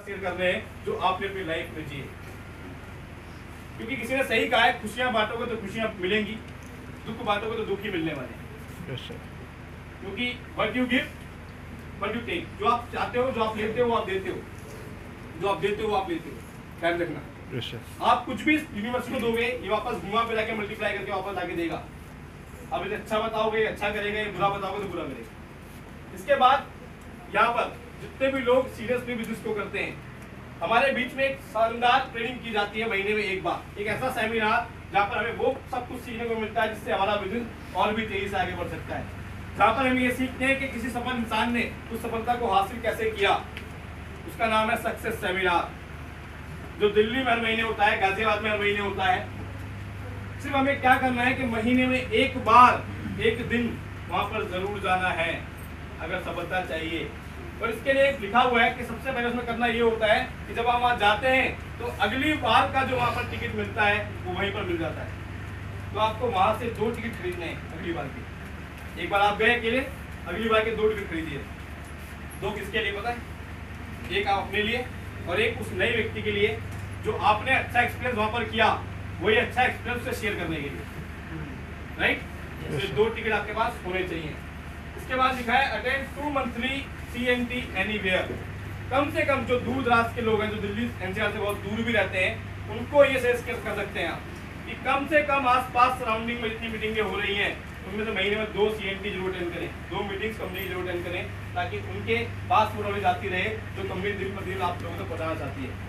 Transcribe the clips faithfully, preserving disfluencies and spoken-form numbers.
Share कर रहे हैं जो आपने अपनी लाइफ में जिए। क्योंकि किसी ने सही कहा है, खुशियां बांटोगे तो खुशियां मिलेंगी, दुख बांटोगे तो दुख ही मिलने वाले हैं। yes, क्योंकि what you give what you take, जो आप चाहते हो, जो आप लेते हो वो आप देते हो, जो आप देते हो वो आप लेते हो। ध्यान रखना, yes, आप कुछ भी यूनिवर्स को दोगे, ये वापस घुमा पे जाके मल्टीप्लाई करके वापस आके देगा। अब इसे अच्छा बताओगे अच्छा करेगा, ये बुरा बताओगे तो बुरा करेगा। इसके बाद यहाँ पर जितने भी लोग सीरियसली बिजनेस को करते हैं, हमारे बीच में एक शानदार ट्रेनिंग की जाती है महीने में एक बार, एक ऐसा सेमिनार जहाँ पर हमें वो सब कुछ सीखने को मिलता है जिससे हमारा बिजनेस और भी तेजी से आगे बढ़ सकता है। जहाँ पर हम ये सीखते हैं कि किसी सफल इंसान ने उस सफलता को हासिल कैसे किया। उसका नाम है सक्सेस सेमिनार, जो दिल्ली में हर महीने होता है, गाजियाबाद में हर महीने होता है। सिर्फ हमें क्या करना है कि महीने में एक बार एक दिन वहां पर जरूर जाना है अगर सफलता चाहिए। और इसके लिए लिखा हुआ है कि सबसे पहले उसमें करना ये होता है कि जब आप वहां जाते हैं तो अगली बार का जो वहां पर टिकट मिलता है वो वहीं पर मिल जाता है। तो आपको वहां से दो टिकट खरीदने हैं अगली बार के। एक बार आप गए अकेले, अगली बार के दो टिकट खरीदिए। दो किसके लिए पता है? एक आप अपने लिए और एक उस नए व्यक्ति के लिए जो आपने अच्छा एक्सपीरियंस वहां पर किया, वही अच्छा एक्सपीरियंस से शेयर करने के लिए। राइट, तो दो टिकट आपके पास होने चाहिए। इसके बाद लिखा है attend to monthly C N T anywhere. कम से कम जो दूर दराज के लोग हैं, जो दिल्ली एन सी आर से बहुत दूर भी रहते हैं, उनको ये सजेस्ट कर सकते हैं आप कि कम से कम आसपास सराउंडिंग में जितनी मीटिंगें हो रही हैं उनमें से महीने में दो सी एन टी जरूर अटेंड करें, दो मीटिंग्स कंपनी जरूर अटेंड करें, ताकि उनके पास वो नॉलेज आती रहे जो कंपनी दिन पर दिन आप लोगों तक पहुंचाना चाहती है।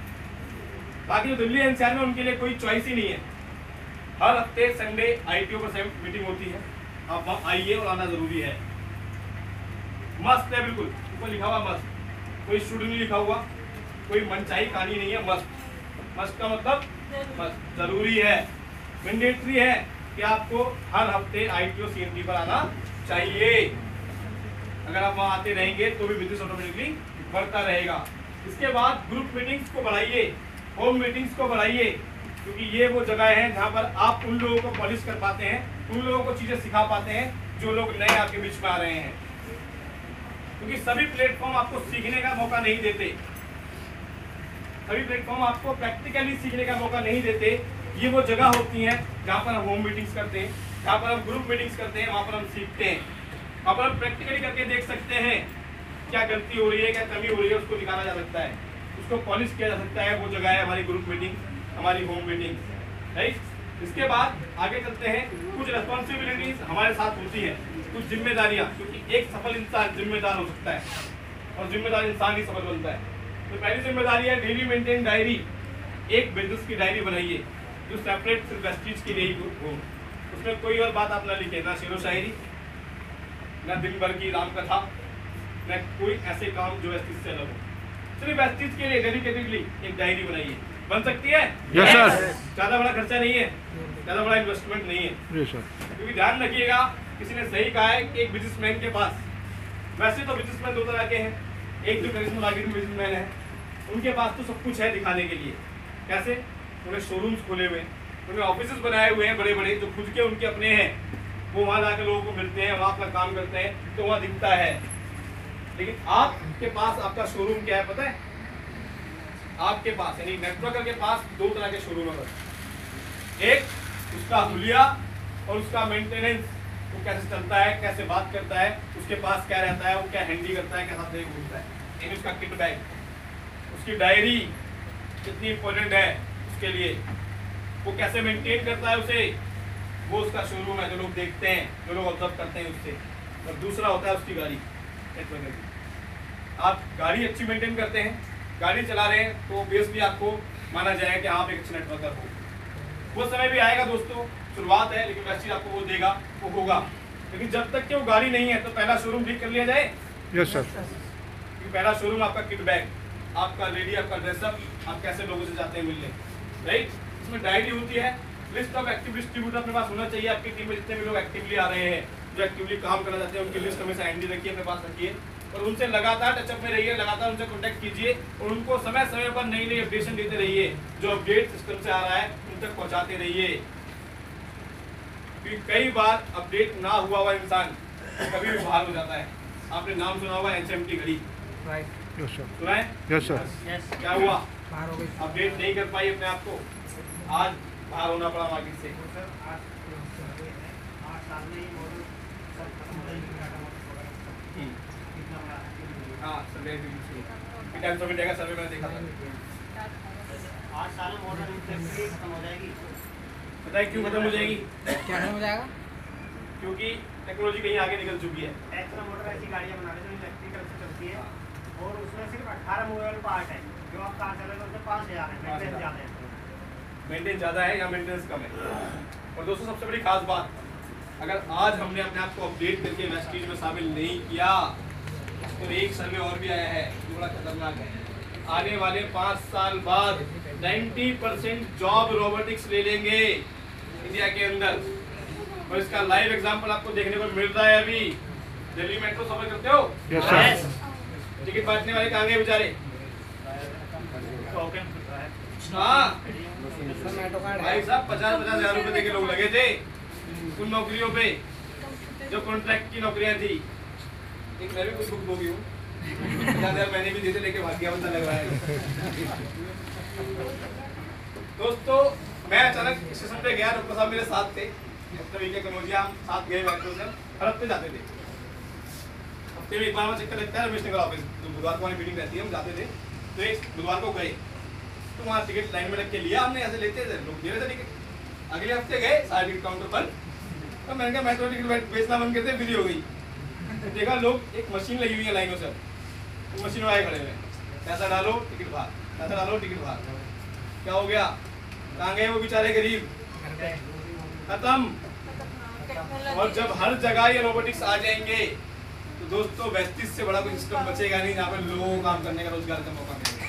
बाकी जो दिल्ली एन सी आर में उनके लिए कोई चॉइस ही नहीं है। हर हफ्ते संडे आई टी ओ पर मीटिंग होती है, आप वहाँ आइए और आना जरूरी है। मस्त है, बिल्कुल ऊपर लिखा हुआ मस्त, कोई शुड नहीं लिखा हुआ, कोई मनचाही कहानी नहीं है। मस्त, मस्त का मतलब मस्त, जरूरी है, मैंडेटरी है कि आपको हर हफ्ते I T O C N T पर आना चाहिए। अगर आप वहाँ आते रहेंगे तो भी बिजनेस ऑटोमेटिकली बढ़ता रहेगा। इसके बाद ग्रुप मीटिंग्स को बढ़ाइए, होम मीटिंग्स को बढ़ाइए, क्योंकि ये वो जगह है जहाँ पर आप उन लोगों को पॉलिश कर पाते हैं, उन लोगों को चीजें सिखा पाते हैं जो लोग नए आपके बीच में आ रहे हैं। क्योंकि सभी प्लेटफॉर्म आपको सीखने का मौका नहीं देते, सभी प्लेटफॉर्म आपको प्रैक्टिकली सीखने का मौका नहीं देते। ये वो जगह होती है जहाँ पर हम होम मीटिंग्स करते हैं, जहाँ पर हम ग्रुप मीटिंग्स करते हैं, वहाँ पर हम सीखते हैं, वहाँ पर हम प्रैक्टिकली करके देख सकते हैं क्या गलती हो रही है, क्या कमी हो रही है, उसको निकाला जा सकता है, उसको पॉलिश किया जा सकता है। वो जगह है हमारी ग्रुप मीटिंग, हमारी होम मीटिंग, राइट। इसके बाद आगे चलते हैं, कुछ रेस्पॉन्सिबिलिटीज हमारे साथ होती है, कुछ जिम्मेदारियां, क्योंकि एक सफल इंसान जिम्मेदार हो सकता है और जिम्मेदार इंसान ही सफल बनता है। तो पहली जिम्मेदारी है डेली मेंटेन डायरी। एक बिजनेस की डायरी बनाइए जो सेपरेट सिर्फ वेस्टीज के लिए ही हो। उसमें कोई और बात आप ना लिखे, ना शेरो शायरी, ना दिन भर की राम कथा, न कोई ऐसे काम जो वेस्टीज से अलग हो। सिर्फ वेस्टीज के लिए डेडिकेटेडली एक डायरी बनाइए। बन सकती है? Yes sir. ज्यादा बड़ा खर्चा नहीं है, ज्यादा बड़ा इन्वेस्टमेंट नहीं है। Yes sir. क्योंकि ध्यान रखिएगा, किसी ने सही कहा है कि एक बिजनेसमैन के पास, वैसे तो बिजनेसमैन दो तरह के हैं, एक जो करिश्मा मार्केटिंग बिजनेसमैन है, उनके पास तो सब कुछ है दिखाने के लिए। कैसे? उन्हें शोरूम्स खोले हुए, उन्हें ऑफिसेस बनाए हुए हैं बड़े बड़े, जो खुद के उनके अपने हैं। वो वहाँ जाकर लोगों को मिलते हैं, वहाँ अपना काम करते हैं, तो वहाँ दिखता है। लेकिन आपके पास आपका शोरूम क्या है पता है? आपके पास यानी नेटवर्कर के पास दो तरह के शोरूम है। एक उसका हुलिया और उसका मेंटेनेंस, वो कैसे चलता है, कैसे बात करता है, उसके पास क्या रहता है, वो क्या हैंडल करता है, कैसा ब्रेक घूमता है, यानी उसका किट बैग, उसकी डायरी कितनी इंपॉर्टेंट है उसके लिए, वो कैसे मेंटेन करता है उसे, वो उसका शोरूम है जो लोग देखते हैं, जो लोग ऑब्जर्व करते हैं उससे। और दूसरा होता है उसकी गाड़ी, नेटवर्कर की। आप गाड़ी अच्छी मेंटेन करते हैं, गाड़ी चला रहे हैं, तो ऑब्वियसली आपको माना जाएगा कि आप एक अच्छे नेटवर्कर हो। वो समय भी आएगा दोस्तों, शुरुआत है, लेकिन वैसे आपको वो देगा, वो होगा। लेकिन जब तक कि वो गाड़ी नहीं है तो पहला शोरूम ठीक कर लिया जाए। Yes sir. पहला शोरूम आपका किट बैग, आपका रेडी, आपका ड्रेसअप, आप कैसे लोगों से जाते हैं मिलने, राइट। इसमें डायरी होती है, लिस्ट ऑफ एक्टिव डिस्ट्रीब्यूटर अपने पास होना चाहिए। आपकी टीम में जितने भी लोग एक्टिवली आ रहे हैं, जो एक्टिवली काम करना चाहते हैं, उनकी लिस्ट हमेशा हैंडी रखिए, अपने पास रखिए और उनसे लगातार टचअप में रहिए, लगातार उनसे कॉन्टैक्ट कीजिए और उनको समय समय पर नई नई अपडेशन देते रहिए। जो अपडेट सिस्टम से आ रहा है उन तक पहुंचाते रहिए, क्योंकि कई बार अपडेट ना हुआ हुआ इंसान कभी भी बाहर हो जाता है। आपने नाम सुना होगा एच एम टी घड़ी, राइट। Yes sir. सुना है? Yes sir. क्या हुआ? बाहर हो गई। अपडेट नहीं कर पाई अपने आप को, आज बाहर होना पड़ा मार्केट से। हाँ सर्वे सर्वे का सर्वे मैंने देखा था। आज साल मॉडल इंडस्ट्री खत्म हो जाएगी। पता है क्यों खत्म हो जाएगी? क्या हो जाएगा? क्योंकि टेक्नोलॉजी कहीं आगे निकल चुकी है। टेस्ला मोटर ऐसी गाड़ियाँ बना रही है जो इलेक्ट्रिकल से चलती है और उसमें सिर्फ अठारह मूवेबल पार्ट है जो आप कार चलेगा उसमें पाँच हज़ार है, मेंटेन ज़्यादा है। मेंटेन ज़्यादा है या मेंटेनेंस कम है? और दोस्तों सबसे बड़ी खास बात, अगर आज हमने अपने आप को अपडेट करके वेस्टीज में शामिल नहीं किया तो एक सर्वे और भी आया है जो बड़ा खतरनाक है। आने वाले पाँच साल बाद नब्बे परसेंट जॉब रोबोटिक्स ले लेंगे इंडिया के अंदर, और इसका लाइव एग्जांपल आपको देखने को मिल रहा है। अभी दिल्ली मेट्रो सफर करते हो? Yes sir. टिकट बांटने वाले कहाँ गए बेचारे? हाँ भाई साहब, पचास पचास हजार रुपए देके लोग लगे थे उन नौकरियों पे जो कॉन्ट्रैक्ट की नौकरियां थी। एक मैं भी कुछ बुक हो गई हूँ, पचास हजार मैंने भी दे लेके भाग गया, बंदा लग रहा है। दोस्तों मैं अचानक स्टेशन पे गया, डॉक्टर साहब मेरे साथ थे, डॉक्टर के कनौजिया, हम साथ गए मेट्रो से, हर हफ्ते जाते थे। हफ्ते में एक बार चक्कर लगता है रमेश नगर ऑफिस, बुधवार को हमारी मीटिंग रहती है, हम जाते थे। तो एक बुधवार को गए तो वहाँ टिकट लाइन में लग के लिया हमने, ऐसे लेते थे लोग दे रहे थे टिकट। अगले हफ्ते गए सारे टिकट काउंटर पर, तो मैंने कहा मेट्रो टिकट बेचना बंद करते, फ्री हो गई। तो देखा लोग, एक मशीन लगी हुई है लाइनों से, तो मशीन वाले खड़े हुए, पैसा डालो टिकट बाहर, पैसा डालो टिकट बाहर। क्या हो गया? कहाँ गए वो बेचारे गरीब? खत्म। और जब हर जगह ये रोबोटिक्स आ जाएंगे तो दोस्तों वेस्टिज से बड़ा कोई सिस्टम बचेगा नहीं जहाँ पर लोगों को काम करने का, रोजगार का मौका मिलेगा।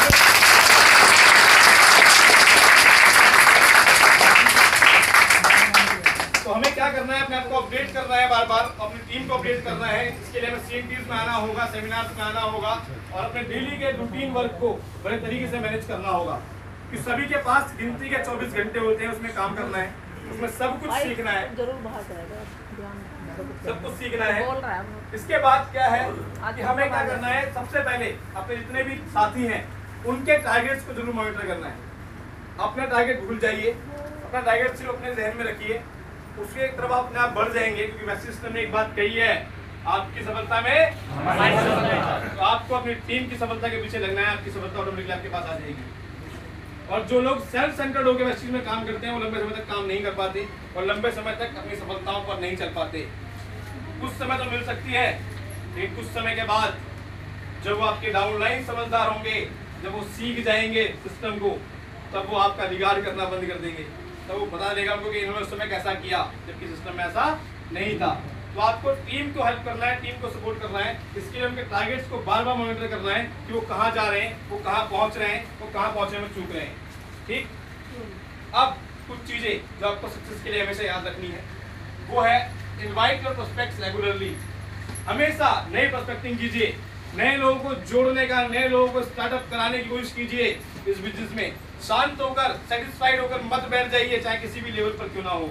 तो हमें क्या करना है? अपने आप को अपडेट करना है, बार बार अपनी टीम को अपडेट करना है। इसके लिए हमें सीएनटीज में आना होगा, सेमिनार्स में आना होगा और अपने डेली के रूटीन वर्क को बड़े तरीके से मैनेज करना होगा कि सभी के पास गिनती के चौबीस घंटे होते हैं, उसमें काम करना है, उसमें सब कुछ सीखना है, जरूर बाहर जाएगा, सब कुछ सीखना है। इसके बाद क्या है कि हमें क्या करना है? सबसे पहले अपने जितने भी साथी हैं उनके टारगेट्स को जरूर मॉनिटर करना है। अपना टारगेट भूल जाइए, अपना टारगेट सिर्फ अपने ध्यान में रखिए, उसके तरफ आप अपने आप बढ़ जाएंगे। क्योंकि वेस्टिज सिस्टम ने एक बात कही है, आपकी सफलता में हमारी सफलता। तो आपको अपनी टीम की सफलता के पीछे लगना है, आपकी सफलता ऑटोमेटिकली आपके पास आ जाएगी। और जो लोग सेल्फ सेंटर्ड होकर वेस्टिज में काम करते हैं वो लंबे समय तक काम नहीं कर पाते और लंबे समय तक अपनी सफलताओं पर नहीं चल पाते। कुछ समय तो मिल सकती है, लेकिन कुछ समय के बाद जब वो आपके डाउनलाइन समझदार होंगे, जब वो सीख जाएंगे सिस्टम को, तब वो आपका रिगार्ड करना बंद कर देंगे। तब वो बता देगा उनको कि इन्होंने उस समय कैसा किया जबकि सिस्टम में ऐसा नहीं था। तो आपको टीम को हेल्प करना है, टीम को सपोर्ट करना है। इसके लिए उनके टारगेट्स को बार बार मॉनिटर करना है कि वो कहाँ जा रहे हैं, वो कहाँ पहुँच रहे हैं, वो कहाँ पहुँचने में चूक रहे हैं। ठीक, अब कुछ चीजें जो आपको सक्सेस के लिए हमेशा याद रखनी है वो है इनवाइट योर प्रोस्पेक्ट्स रेगुलरली। हमेशा नए प्रोस्पेक्टिंग कीजिए, नए लोगों को जोड़ने का, नए लोगों को स्टार्टअप कराने की कोशिश कीजिए। इस बिजनेस में शांत होकर, सेटिस्फाइड होकर मत बैठ जाइए, चाहे किसी भी लेवल पर क्यों ना हो।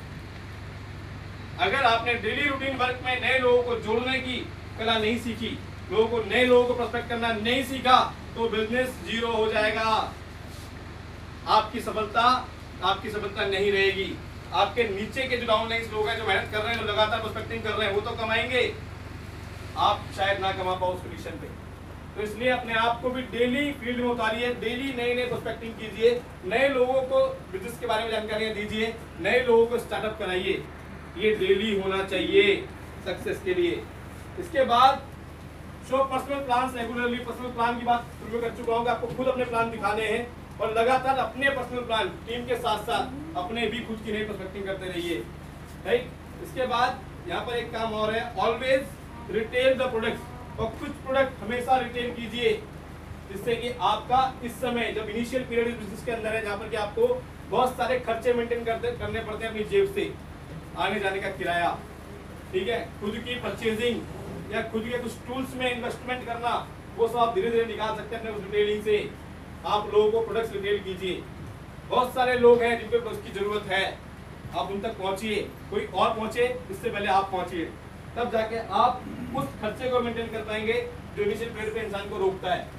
अगर आपने डेली रूटीन वर्क में नए लोगों को जोड़ने की कला नहीं सीखी, लोगों को नए लोगों को प्रोस्पेक्ट करना नहीं सीखा, तो बिजनेस जीरो हो जाएगा। आपकी सफलता आपकी सफलता नहीं रहेगी। आपके नीचे के जो डाउनलाइन लोग हैं, जो मेहनत कर रहे हैं, जो लगातार प्रोस्पेक्टिंग कर रहे हैं, वो तो कमाएंगे, आप शायद ना कमा पाओ उस पोजीशन पे। तो इसलिए अपने आप को भी डेली फील्ड में उतारिए, डेली नए नए प्रोस्पेक्टिंग कीजिए, नए लोगों को बिजनेस के बारे में जानकारियां दीजिए, नए लोगों को स्टार्टअप कराइए। ये डेली होना चाहिए सक्सेस के लिए। इसके बाद show personal plan regularly. Personal plan की बात शुरू कर चुका हूँ, आपको खुद अपने प्लान दिखाने हैं और लगातार अपने पर्सनल प्लान टीम के साथ साथ अपने भी खुद की नई प्रोस्पेक्टिंग करते रहिए। राइट, इसके बाद यहाँ पर एक काम और है, ऑलवेज रिटेल द प्रोडक्ट्स। और कुछ प्रोडक्ट हमेशा रिटेल कीजिए, जिससे कि आपका इस समय जब इनिशियल पीरियड बिजनेस के अंदर है, जहाँ पर कि आपको बहुत सारे खर्चे मेंटेन करते करने पड़ते हैं अपनी जेब से, आने जाने का किराया, ठीक है, खुद की परचेजिंग या खुद के कुछ टूल्स में इन्वेस्टमेंट करना, वो सब आप धीरे धीरे निकाल सकते हैं अपने उस रिटेलिंग से। आप लोगों को प्रोडक्ट्स रिटेल कीजिए। बहुत सारे लोग हैं जिनको प्रोडक्ट्स की जरूरत है, आप उन तक पहुंचिए, कोई और पहुंचे इससे पहले आप पहुंचिए, तब जाके आप उस खर्चे को मेंटेन कर पाएंगे जो इनिशियल पीरियड पे इंसान को रोकता है।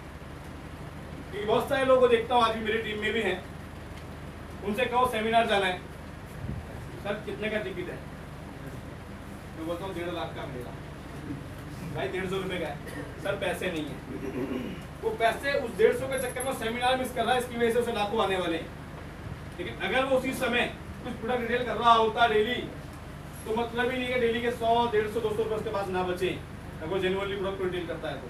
क्योंकि बहुत सारे लोगों को देखता हूँ, आज भी मेरी टीम में भी हैं, उनसे कहो सेमिनार जाना है, सर कितने का टिकट है, मैं बोलता हूँ डेढ़ लाख का मिलेगा, भाई डेढ़ सौ रुपये का है, सर पैसे नहीं है। वो पैसे उस डेढ़ सौ के चक्कर में सेमिनार मिस कर रहा है, इसकी वजह से उसे लाखों आने वाले हैं। लेकिन अगर वो उसी समय कुछ प्रोडक्ट रिटेल कर रहा होता डेली, तो मतलब ही नहीं है डेली के सौ डेढ़ सौ दो सौ रुपये उसके पास ना बचे, अगर वो जेन्युइनली प्रोडक्ट रिटेल करता है तो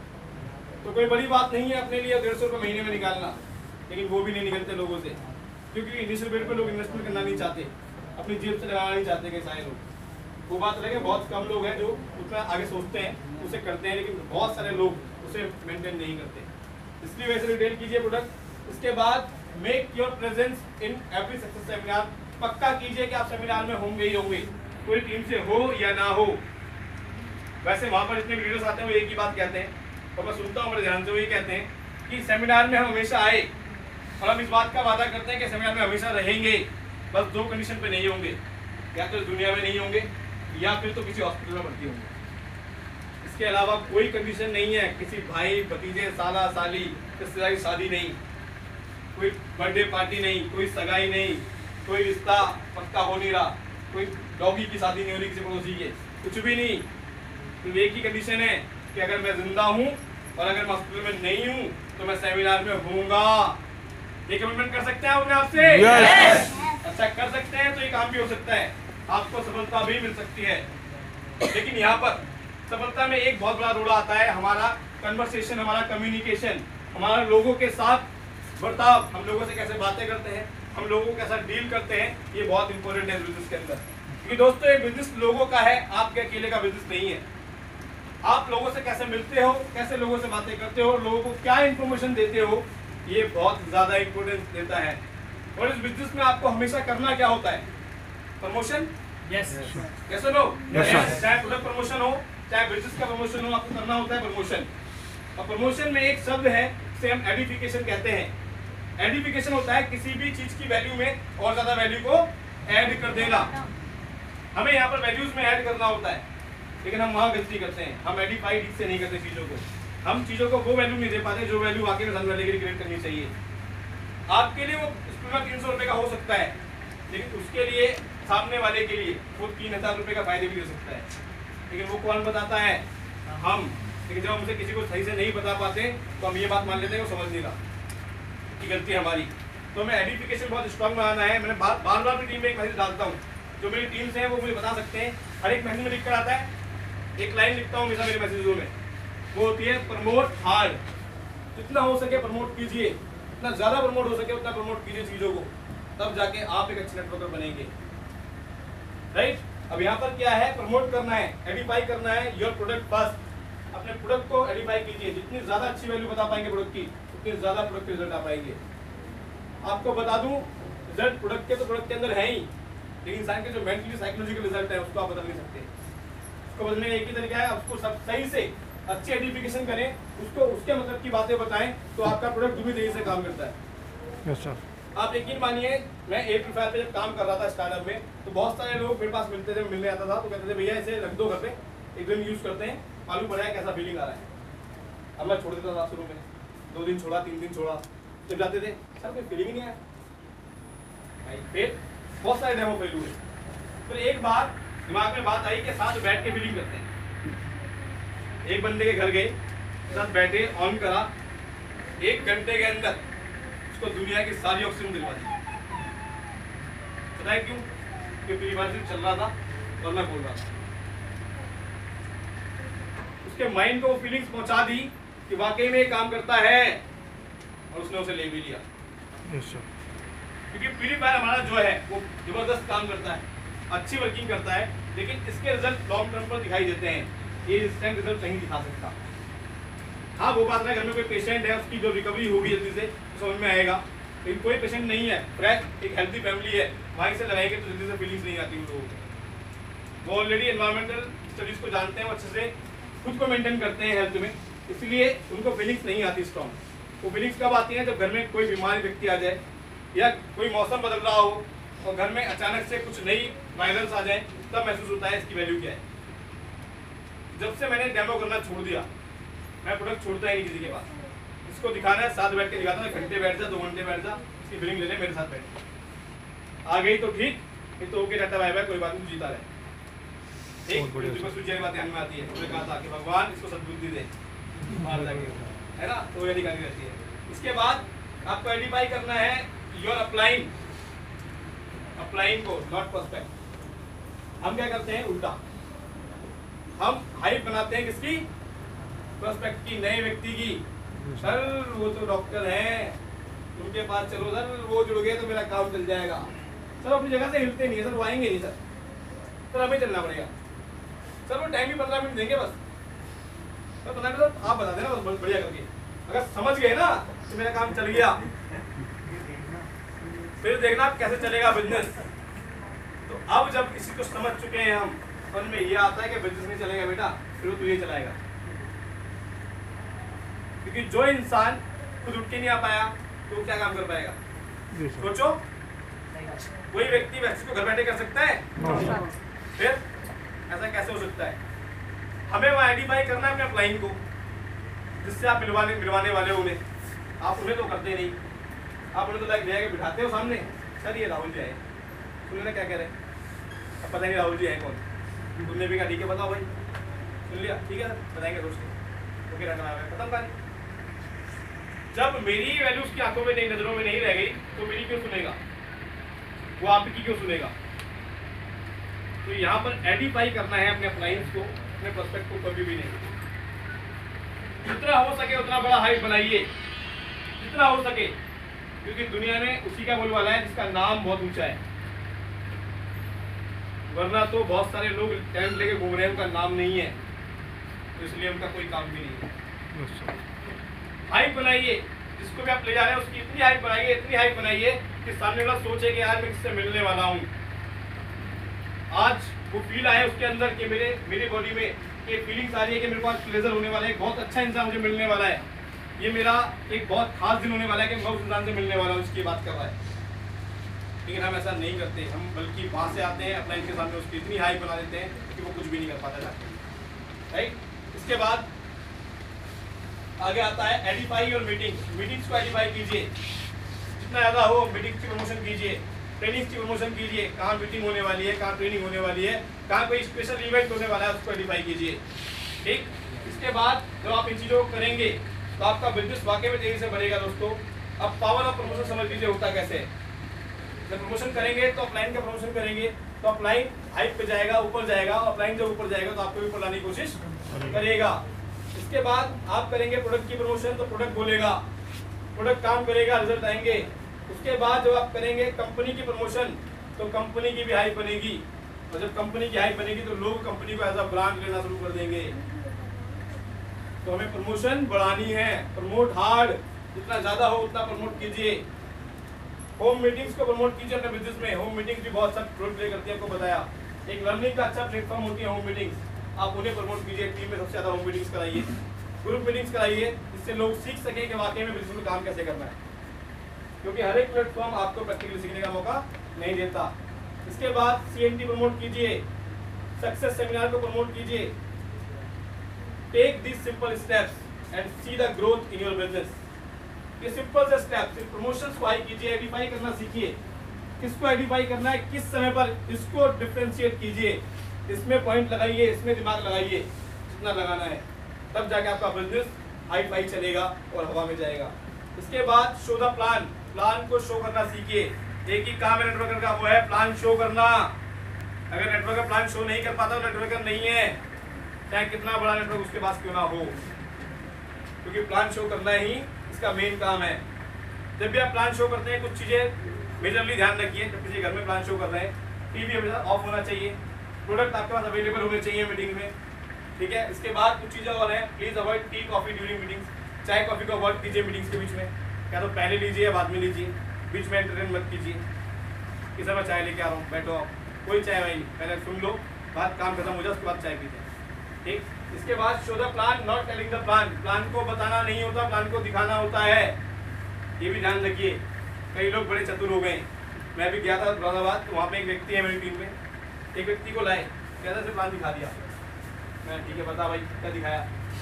तो कोई बड़ी बात नहीं है अपने लिए डेढ़ सौ रुपये महीने में निकालना। लेकिन वो भी नहीं निकलते लोगों से, क्योंकि इनिशियल पीरियड पे लोग इन्वेस्टमेंट करना नहीं चाहते, अपनी जेब से लगाना नहीं चाहते कई सारे लोग। वो बात रहे, बहुत कम लोग हैं जो उतना आगे सोचते हैं, उसे करते हैं, लेकिन बहुत सारे लोग उसे मेंटेन नहीं करते। इसलिए वैसे रिटेल कीजिए प्रोडक्ट। उसके बाद make your presence in every success seminar. पक्का कीजिए कि आप सेमिनार में होंगे ही होंगे, कोई टीम से हो या ना हो। वैसे वहाँ पर जितने लीडर्स आते हैं वो एक ही बात कहते हैं, और मैं सुनता हूँ बड़े ध्यान से, वही कहते हैं कि सेमिनार में हम हमेशा आए, और हम इस बात का वादा करते हैं कि सेमिनार में हमेशा रहेंगे, बस दो कंडीशन पे नहीं होंगे, या तो दुनिया में नहीं होंगे या फिर तो किसी हॉस्पिटल में भर्ती होंगे। इसके अलावा कोई कंडीशन नहीं है, किसी भाई भतीजे साला साली रिश्तेदारी शादी नहीं, कोई बर्थडे पार्टी नहीं, कोई सगाई नहीं, कोई रिश्ता पक्का हो नहीं रहा, कोई डॉगी की शादी नहीं हो रही किसी पड़ोसी के, कुछ भी नहीं। तो एक ही कंडीशन है कि अगर मैं जिंदा हूँ और अगर मैं हॉस्पिटल में नहीं हूँ तो मैं सेमिनार में होऊंगा। ये कमिटमेंट कर सकते हैं अपने आप से? yes! अच्छा कर सकते हैं तो ये काम भी हो सकता है, आपको सफलता भी मिल सकती है। लेकिन यहाँ पर सफलता में एक बहुत बड़ा रोल आता है हमारा कन्वर्सेशन, हमारा कम्युनिकेशन, हमारा लोगों के साथ बर्ताव, हम लोगों से कैसे बातें करते हैं, हम लोगों को कैसा डील करते हैं, ये बहुत इंपॉर्टेंट है बिजनेस के अंदर। क्योंकि दोस्तों ये बिजनेस लोगों का है, आपके अकेले का बिजनेस नहीं है। आप लोगों से कैसे मिलते हो, कैसे लोगों से बातें करते हो, लोगों को क्या इन्फॉर्मेशन देते हो, ये बहुत ज्यादा इंपॉर्टेंस देता है। और इस बिजनेस में आपको हमेशा करना क्या होता है? प्रमोशन। यस कैसे लो, चाहे प्रोडक्ट प्रमोशन हो चाहे बिजनेस का प्रमोशन हो, आपको करना होता है प्रमोशन। और प्रमोशन में एक शब्द है जिसे हम एडिफिकेशन कहते हैं। एडिफिकेशन होता है किसी भी चीज की वैल्यू में और ज्यादा वैल्यू को ऐड कर देना। हमें यहाँ पर वैल्यूज में ऐड करना होता है, लेकिन हम वहाँ गलती करते हैं, हम एडिफाइड से नहीं करते चीजों को। हम चीजों को वो वैल्यू नहीं दे पाते जो वैल्यू वाकई में वैल्यू के लिए क्रिएट करनी चाहिए। आपके लिए वो स्टूडेंट तीन सौ रुपए का हो सकता है, लेकिन उसके लिए सामने वाले के लिए वो तीन हजार रुपए का फायदे भी हो सकता है। लेकिन वो कौन बताता है? हम। लेकिन जब हम उसे किसी को सही से नहीं बता पाते तो हम ये बात मान लेते हैं वो समझ नहीं रहा कि गलती हमारी। तो हमें एडिफिकेशन बहुत स्ट्रॉन्ग बनाना है। मैंने बार बार बार अपनी टीम में एक मैसेज डालता हूँ, जो मेरी टीम से है वो मुझे बता सकते हैं। हर एक मैसेज में लिख कर आता है, एक लाइन लिखता हूँ हमेशा मेरे मैसेजों में, वो होती है प्रमोट हार्ड। जितना हो सके प्रमोट कीजिए, जितना ज्यादा प्रमोट हो सके उतना प्रमोट कीजिए चीजों को, तब जाके आप एक अच्छे नेटवर्कर बनेंगे। राइट? अब यहाँ पर क्या है? प्रमोट करना है, एडिफाई करना है योर प्रोडक्ट फर्स्ट। अपने प्रोडक्ट को एडिफाई कीजिए। जितनी ज्यादा अच्छी वैल्यू बता पाएंगे प्रोडक्ट की, उतनी ज्यादा प्रोडक्ट के रिजल्ट आ पाएंगे। आपको बता दूं, रिजल्ट प्रोडक्ट के तो प्रोडक्ट के अंदर है ही, लेकिन इंसान के जो मेंटली साइकोलॉजिकल रिजल्ट है उसको आप बदल नहीं सकते। उसको बदलने का एक ही तरीका है, उसको सब सही से अच्छी एडिफिकेशन करें, उसको उसके मतलब की बातें बताएं, तो आपका प्रोडक्ट दुगनी तेजी से काम करता है। Yes sir. आप यकीन मानिए, मैं ए प्रोफाइल पे जब काम कर रहा था स्टार्टअप में, तो बहुत सारे लोग मेरे पास मिलते थे, मिलने आता था, तो कहते थे भैया इसे रख दो घर पे, एक दिन यूज करते हैं, मालूम पड़ा है कैसा फीलिंग आ रहा है। अब मैं छोड़ देता था शुरू में, दो दिन छोड़ा, तीन दिन छोड़ा, जब जाते थे सर कोई फीलिंग ही नहीं आया भाई। फिर बहुत सारे डेमो फेल हुए। फिर एक बार दिमाग में बात आई कि साथ बैठ के फीलिंग करते हैं। एक बंदे के घर गए, साथ बैठे, ऑन करा, एक घंटे के अंदर उसको दुनिया की सारी ऑक्सीजन दिलवा दी। पता है क्यों? क्योंकि रिवर्सिंग चल रहा था और मैं बोल रहा था। उसके माइंड को वो फीलिंग्स पहुंचा दी कि वाकई में ये काम करता है, और उसने उसे ले भी लिया। Yes sir. क्योंकि प्यूरीफायर हमारा जो है वो जबरदस्त काम करता है, अच्छी वर्किंग करता है, लेकिन इसके रिजल्ट लॉन्ग टर्म पर दिखाई देते हैं, ये इंस्टेंट रिजल्ट नहीं दिखा सकता। हाँ वो बात है, घर में कोई पेशेंट है, उसकी जो रिकवरी होगी जल्दी से तो समझ में आएगा, लेकिन कोई पेशेंट नहीं है, फ्रेश एक हेल्थी फैमिली है, वहीं से लगाएंगे तो जल्दी से फीलिंग्स नहीं आती उन लोगों को। वो ऑलरेडी एनवायरमेंटल स्टडीज को जानते हैं, वो अच्छे से खुद को मेंटेन करते हैं हेल्थ में, इसलिए उनको फीलिंग्स नहीं आती स्ट्रॉन्ग। वो फीलिंग्स कब आती हैं? जब घर में कोई बीमारी व्यक्ति आ जाए, या कोई मौसम बदल रहा हो और घर में अचानक से कुछ नई वायरस आ जाए, तब महसूस होता है इसकी वैल्यू क्या है। जब से मैंने डेमो करना छोड़ दिया, मैं प्रोडक्ट छोड़ता ही नहीं किसी के पास। इसको दिखाना है, साथ बैठ के दिखाता हूँ, घंटे बैठ जा, दो घंटे बैठ जा, इसकी बिलिंग ले ले, मेरे साथ बैठ। आ गई तो ठीक, नहीं तो ओके टाटा बाय बाय, कोई बात नहीं, जीता रहे। एक वाली बात ध्यान में आती है, उन्होंने कहा था कि भगवान इसको सद्बुद्धि दे, मार जाके, है ना, तो ये निकाली रहती है। इसके बाद आपको आइडेंटिफाई करना है योर अपलाइन, अपलाइन को, नॉट प्रोस्पेक्ट। हम क्या करते हैं उल्टा, हम हाइप बनाते हैं किसकी, प्रोस्पेक्ट की, नए व्यक्ति की। सर वो तो डॉक्टर हैं, उनके पास चलो सर, वो जुड़ गए तो मेरा काम चल जाएगा। सर अपनी जगह से हिलते नहीं है सर, वो आएंगे नहीं सर, सर हमें चलना पड़ेगा सर, वो टाइम भी पंद्रह मिनट देंगे बस, सर पंद्रह मिनट आप बता देना बस बढ़िया करके। अगर समझ गए ना तो मेरा काम चल गया, फिर देखना कैसे चलेगा बिजनेस। तो अब जब किसी को समझ चुके हैं हम, समझ में ये आता है कि बिजनेस नहीं चलेगा बेटा, फिर वो तुझे चलाएगा। क्योंकि जो इंसान खुद उठ के नहीं आ पाया तो वो क्या काम कर पाएगा, सोचो। कोई व्यक्ति वैसे को घर बैठे कर सकता है, फिर ऐसा कैसे हो सकता है। हमें वो आइडेंटिफाई करना है अपने अपलाइन को, जिससे आप मिलवाने मिलवाने वाले हो उन्हें। आप उन्हें तो करते नहीं, आप उन्हें तो लाइक ले बिठाते हो सामने, सर ये राहुल जी आए, सुनने क्या कह रहे हैं, अब पता नहीं राहुल जी है कौन, तुमने भी कहा ठीक है बताओ भाई, सुन लिया ठीक है बताएंगे दोस्त, ओके रखना है खत्म कहानी। जब मेरी वैल्यू उसकी आंखों में नहीं, नजरों में नहीं रह गई तो मेरी क्यों सुनेगा वो, आपकी क्यों सुनेगा। तो यहाँ पर आइडेंटिफाई करना है अपने अपलाइंस को, अपने प्रोस्पेक्ट को कभी भी नहीं। जितना हो सके उतना बड़ा हाइप बनाइए, जितना हो सके, क्योंकि दुनिया में उसी का बोलवाला है जिसका नाम बहुत ऊंचा है। वरना तो बहुत सारे लोग टैलेंट लेके घूम रहे हैं, उनका नाम नहीं है, तो इसलिए उनका कोई काम भी नहीं है। हाइप बनाइए, जिसको भी आप ले जा रहे हैं उसकी इतनी हाइप बनाइए, इतनी हाइप बनाइए कि सामने वाला सोचे कि यार मैं किससे मिलने वाला हूँ। आज वो फील आए उसके अंदर कि मेरे मेरी बॉडी में ये फीलिंग्स आ रही है कि मेरे पास प्लेजर होने वाला है, बहुत अच्छा इंसान मुझे मिलने वाला है, ये मेरा एक बहुत खास दिन होने वाला है कि मैं उस इंसान से मिलने वाला हूँ, इसकी बात कर रहा है। लेकिन हम ऐसा नहीं करते, हम बल्कि वहाँ से आते हैं अपना इनके सामने उसकी इतनी हाइप बना देते हैं कि वो कुछ भी नहीं कर पाता जाके, राइट। इसके बाद आगे आता है आइडेंटिफाई योर मीटिंग्स। मीटिंग्स को आइडेंटिफाई कीजिए, जितना ज़्यादा हो मीटिंग्स की प्रमोशन कीजिए, ट्रेनिंग्स की प्रमोशन कीजिए, कहाँ मीटिंग होने वाली है, कहाँ ट्रेनिंग होने वाली है, कहाँ कोई स्पेशल इवेंट होने वाला है, उसको आइडेंटिफाई कीजिए, ठीक। इसके बाद जब आप इन चीज़ों को करेंगे तो आपका बिजनेस वाकई में तेजी से बढ़ेगा दोस्तों। अब पावर ऑफ प्रमोशन समझ लीजिए होता कैसे है। जब प्रमोशन करेंगे तो अपलाइन का प्रमोशन करेंगे तो अपलाइन हाइप पे जाएगा, ऊपर जाएगा, और अपलाइन जब ऊपर जाएगा तो आपको भी ऊपर लाने की कोशिश करेगा। इसके बाद आप करेंगे प्रोडक्ट की प्रमोशन तो प्रोडक्ट बोलेगा, प्रोडक्ट काम करेगा, रिजल्ट आएंगे। उसके बाद जब आप करेंगे कंपनी की प्रमोशन तो कंपनी की भी हाइप बनेगी, और जब कंपनी की हाइप बनेगी तो लोग कंपनी को एज अ ब्रांड लेना शुरू कर देंगे। तो हमें प्रमोशन बढ़ानी है, प्रमोट हार्ड, जितना ज्यादा हो उतना प्रमोट कीजिए। होम मीटिंग्स को प्रमोट कीजिए अपने बिजनेस में। होम मीटिंग्स भी बहुत अच्छा रोल प्ले करती है, आपको बताया। एक लर्निंग का अच्छा प्लेटफॉर्म होती है होम मीटिंग्स, आप उन्हें प्रमोट कीजिए। टीम में सबसे ज्यादा होम मीटिंग्स कराइए, ग्रुप मीटिंग्स कराइए, जिससे लोग सीख सकें कि वाकई में बिजनेस में काम कैसे करना है, क्योंकि हर एक प्लेटफॉर्म आपको प्रैक्टिकली सीखने का मौका नहीं देता। इसके बाद सी एन टी प्रमोट कीजिए, सक्सेस सेमिनार को प्रमोट कीजिए। Take this simple steps and see the growth in your business. ये सिंपल से स्टेप, सिर्फ प्रमोशंस को हाई कीजिए, आइडेंटिफाई करना सीखिए, किसको आइडेंटिफाई करना है, किस समय पर इसको डिफरेंशिएट कीजिए, इसमें पॉइंट लगाइए, इसमें दिमाग लगाइए, जितना लगाना है, तब जाके आपका बिजनेस हाई फाई चलेगा और हवा में जाएगा। इसके बाद शो द प्लान, प्लान को शो करना सीखिए। एक ही काम है नेटवर्कर का, वो है प्लान शो करना। अगर नेटवर्कर प्लान शो नहीं कर पाता तो नेटवर्कर नहीं है, चाहे कितना बड़ा नेटवर्क उसके पास क्यों ना हो, क्योंकि प्लान शो करना ही इसका मेन काम है। जब भी आप प्लान शो करते हैं, कुछ चीजें मेजरली ध्यान रखिए। जब किसी घर में प्लान शो कर रहे हैं, टीवी हमेशा ऑफ होना चाहिए, प्रोडक्ट आपके पास अवेलेबल होने चाहिए मीटिंग में, ठीक है। इसके बाद कुछ चीजें और हैं, please avoid tea coffee during meetings. चाय कॉफी को अवॉइड कीजिए मीटिंग्स के बीच में, क्या तो पहले लीजिए या बाद में लीजिए, बीच में एंटरटेन मत कीजिए कि सर मैं चाय लेके आ रहा हूँ, बैठो आप, कोई चाय भाई पहले सुन लो, बात काम खत्म हो जाए उसके बाद चाय पीते हैं, ठीक। इसके बाद show the plan, not telling the plan. Plan को बताना नहीं होता, प्लान को दिखाना होता है, ये भी ध्यान रखिए। कई लोग बड़े चतुर हो गए। मैं भी गया था फैजाबाद, तो वहाँ पे एक व्यक्ति है मेरी टीम में, एक व्यक्ति को लाए, कहता से प्लान दिखा दिया। मैं ठीक है बता भाई क्या दिखाया,